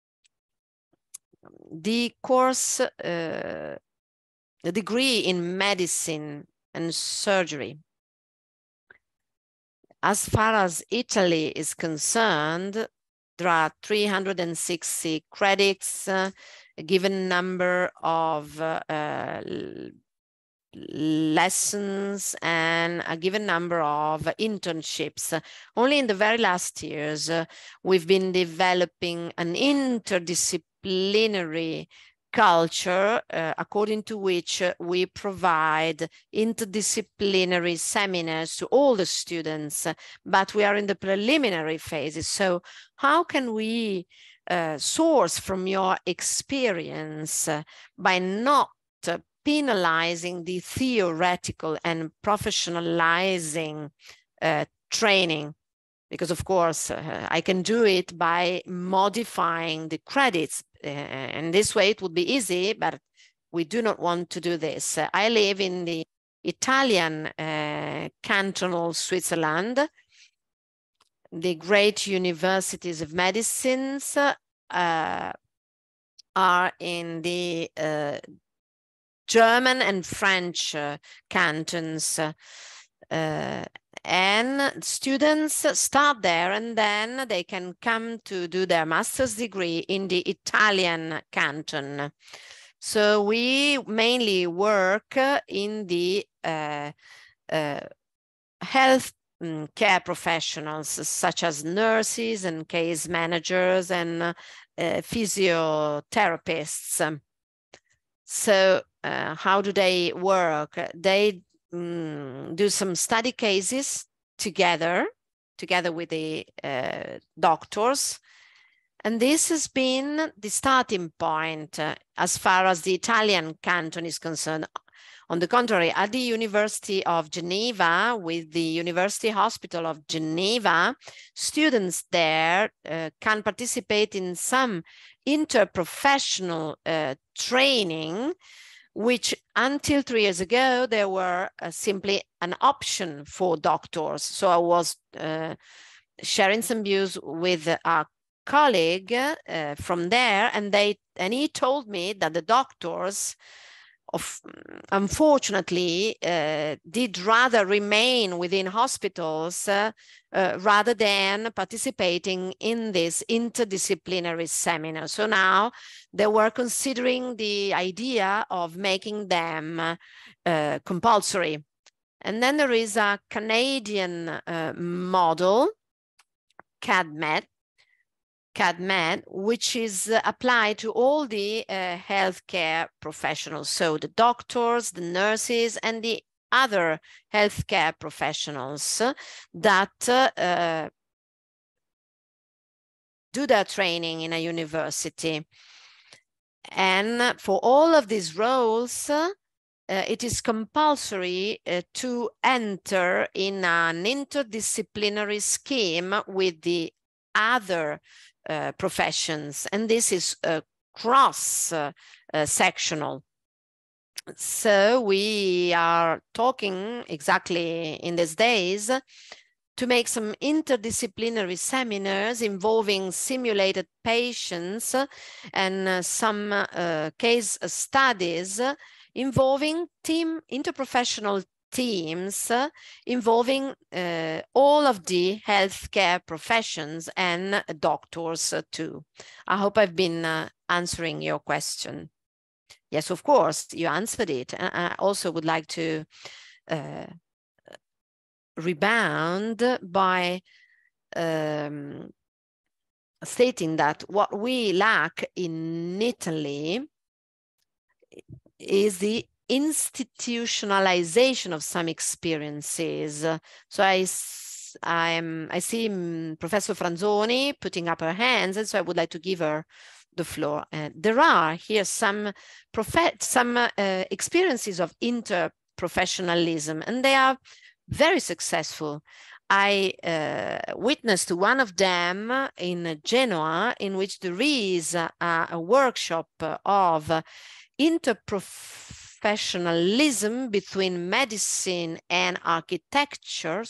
the course, the degree in medicine and surgery, as far as Italy is concerned, there are 360 credits, a given number of lessons and a given number of internships. Only in the very last years, we've been developing an interdisciplinary culture according to which we provide interdisciplinary seminars to all the students, but we are in the preliminary phases. So how can we source from your experience by not penalizing the theoretical and professionalizing training? Because of course I can do it by modifying the credits, and this way it would be easy, but we do not want to do this. I live in the Italian cantonal Switzerland. The great universities of medicines are in the German and French cantons, and students start there and then they can come to do their master's degree in the Italian canton. So we mainly work in the health care professionals, such as nurses and case managers and physiotherapists. So how do they work? They do some study cases together with the doctors. And this has been the starting point as far as the Italian canton is concerned. On the contrary, at the University of Geneva, with the University Hospital of Geneva, students there can participate in some interprofessional training, which until 3 years ago, there were simply an option for doctors. So I was sharing some views with our colleague from there, and he told me that the doctors unfortunately did rather remain within hospitals rather than participating in this interdisciplinary seminar. So now they were considering the idea of making them compulsory. And then there is a Canadian model, CADMED, which is applied to all the healthcare professionals. So the doctors, the nurses, and the other healthcare professionals that do their training in a university. And for all of these roles, it is compulsory to enter in an interdisciplinary scheme with the other professions, and this is cross-sectional. So we are talking exactly in these days to make some interdisciplinary seminars involving simulated patients and some case studies involving interprofessional teams involving all of the healthcare professions and doctors too. I hope I've been answering your question. Yes, of course, you answered it. And I also would like to rebound by stating that what we lack in Italy is the institutionalization of some experiences. So I see Professor Franzoni putting up her hands, and so I would like to give her the floor. There are here some experiences of interprofessionalism, and they are very successful. I witnessed one of them in Genoa, in which there is a workshop of interprofessionalism between medicine and architecture,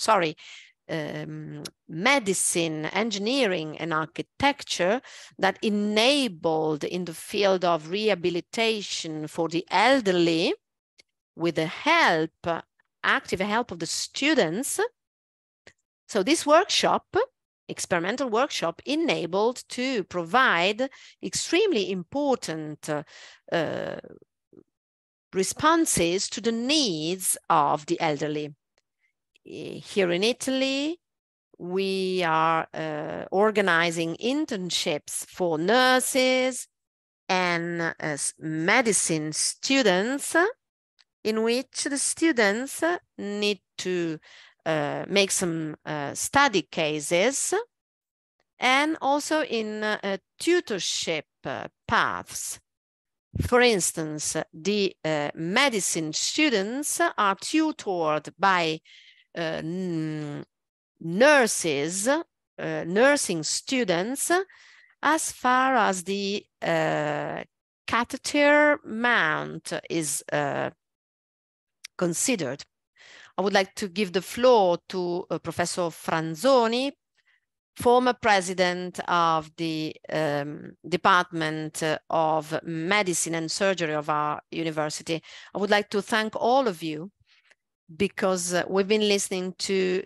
medicine, engineering, and architecture, that enabled in the field of rehabilitation for the elderly with the help, active help of the students. So this workshop, experimental workshop, enabled to provide extremely important responses to the needs of the elderly. Here in Italy, we are organizing internships for nurses and medicine students, in which the students need to make some study cases, and also in tutorship paths. For instance, the medicine students are tutored by nurses, nursing students, as far as the catheter mount is considered. I would like to give the floor to Professor Franzoni, former president of the Department of Medicine and Surgery of our university. I would like to thank all of you, because we've been listening to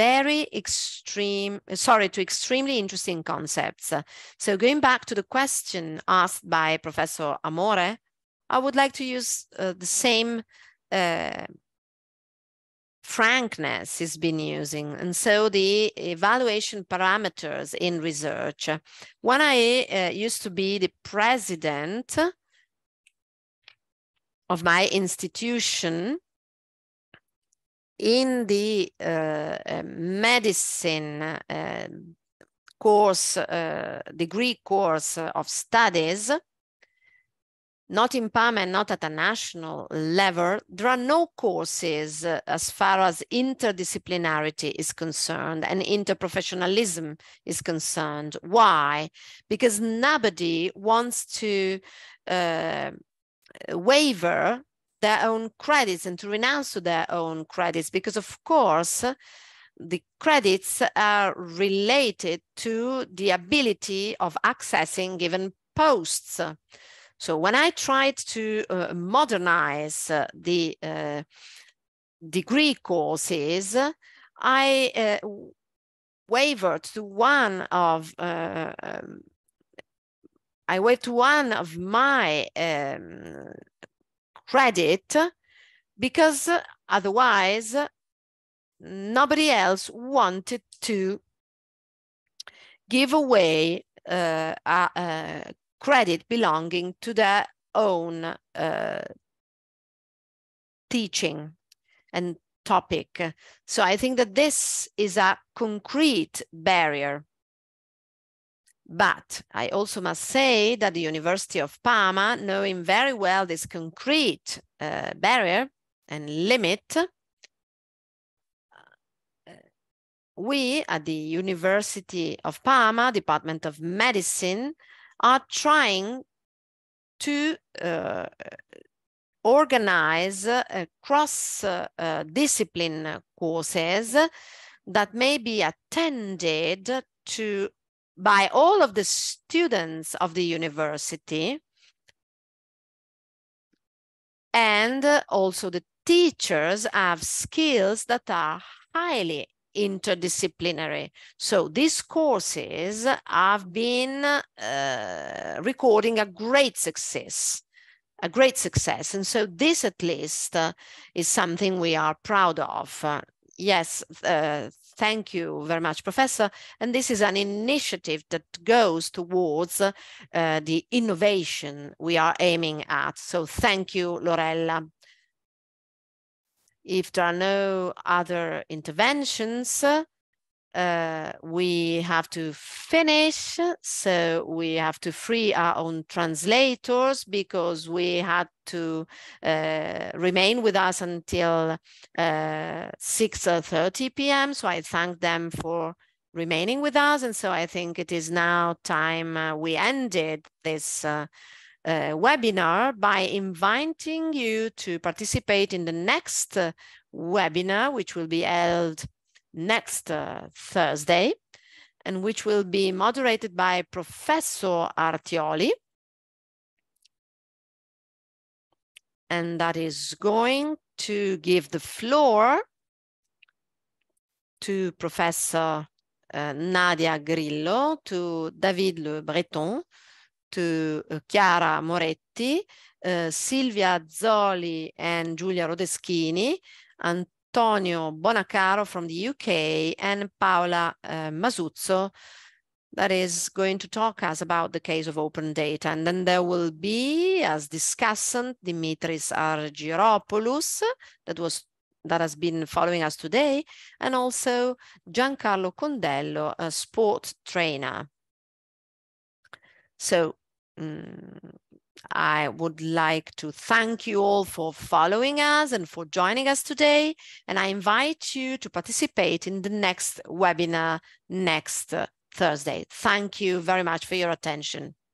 extremely interesting concepts. So going back to the question asked by Professor Amore, I would like to use the same frankness he's been using. And so the evaluation parameters in research. When I used to be the president of my institution, in the medicine course, degree course of studies, not in Parma and not at a national level, there are no courses as far as interdisciplinarity is concerned and interprofessionalism is concerned. Why? Because nobody wants to waiver their own credits and to renounce to their own credits, because of course the credits are related to the ability of accessing given posts. So when I tried to modernize the degree courses, I waived to one of my credit, because otherwise nobody else wanted to give away a credit belonging to their own teaching and topic. So I think that this is a concrete barrier. But I also must say that the University of Parma, knowing very well this concrete barrier and limit, we at the University of Parma, Department of Medicine, are trying to organize cross-discipline courses that may be attended to by all of the students of the university, and also the teachers have skills that are highly interdisciplinary. So these courses have been recording a great success. And so this at least is something we are proud of. Yes, thank you very much, Professor. And this is an initiative that goes towards the innovation we are aiming at. So thank you, Lorella. If there are no other interventions, we have to finish. So we have to free our own translators because we had to remain with us until 6:30 p.m. So I thank them for remaining with us. And so I think it is now time we ended this webinar by inviting you to participate in the next webinar, which will be held next Thursday, and which will be moderated by Professor Artioli. And that is going to give the floor to Professor Nadia Grillo, to David Le Breton, to Chiara Moretti, Silvia Zoli and Giulia Rodeschini, Antonio Bonacaro from the UK, and Paola Masuzzo, that is going to talk us about the case of open data. And then there will be, as discussant, Dimitris Argyropoulos, that has been following us today, and also Giancarlo Condello, a sport trainer. So I would like to thank you all for following us and for joining us today. And I invite you to participate in the next webinar next Thursday. Thank you very much for your attention.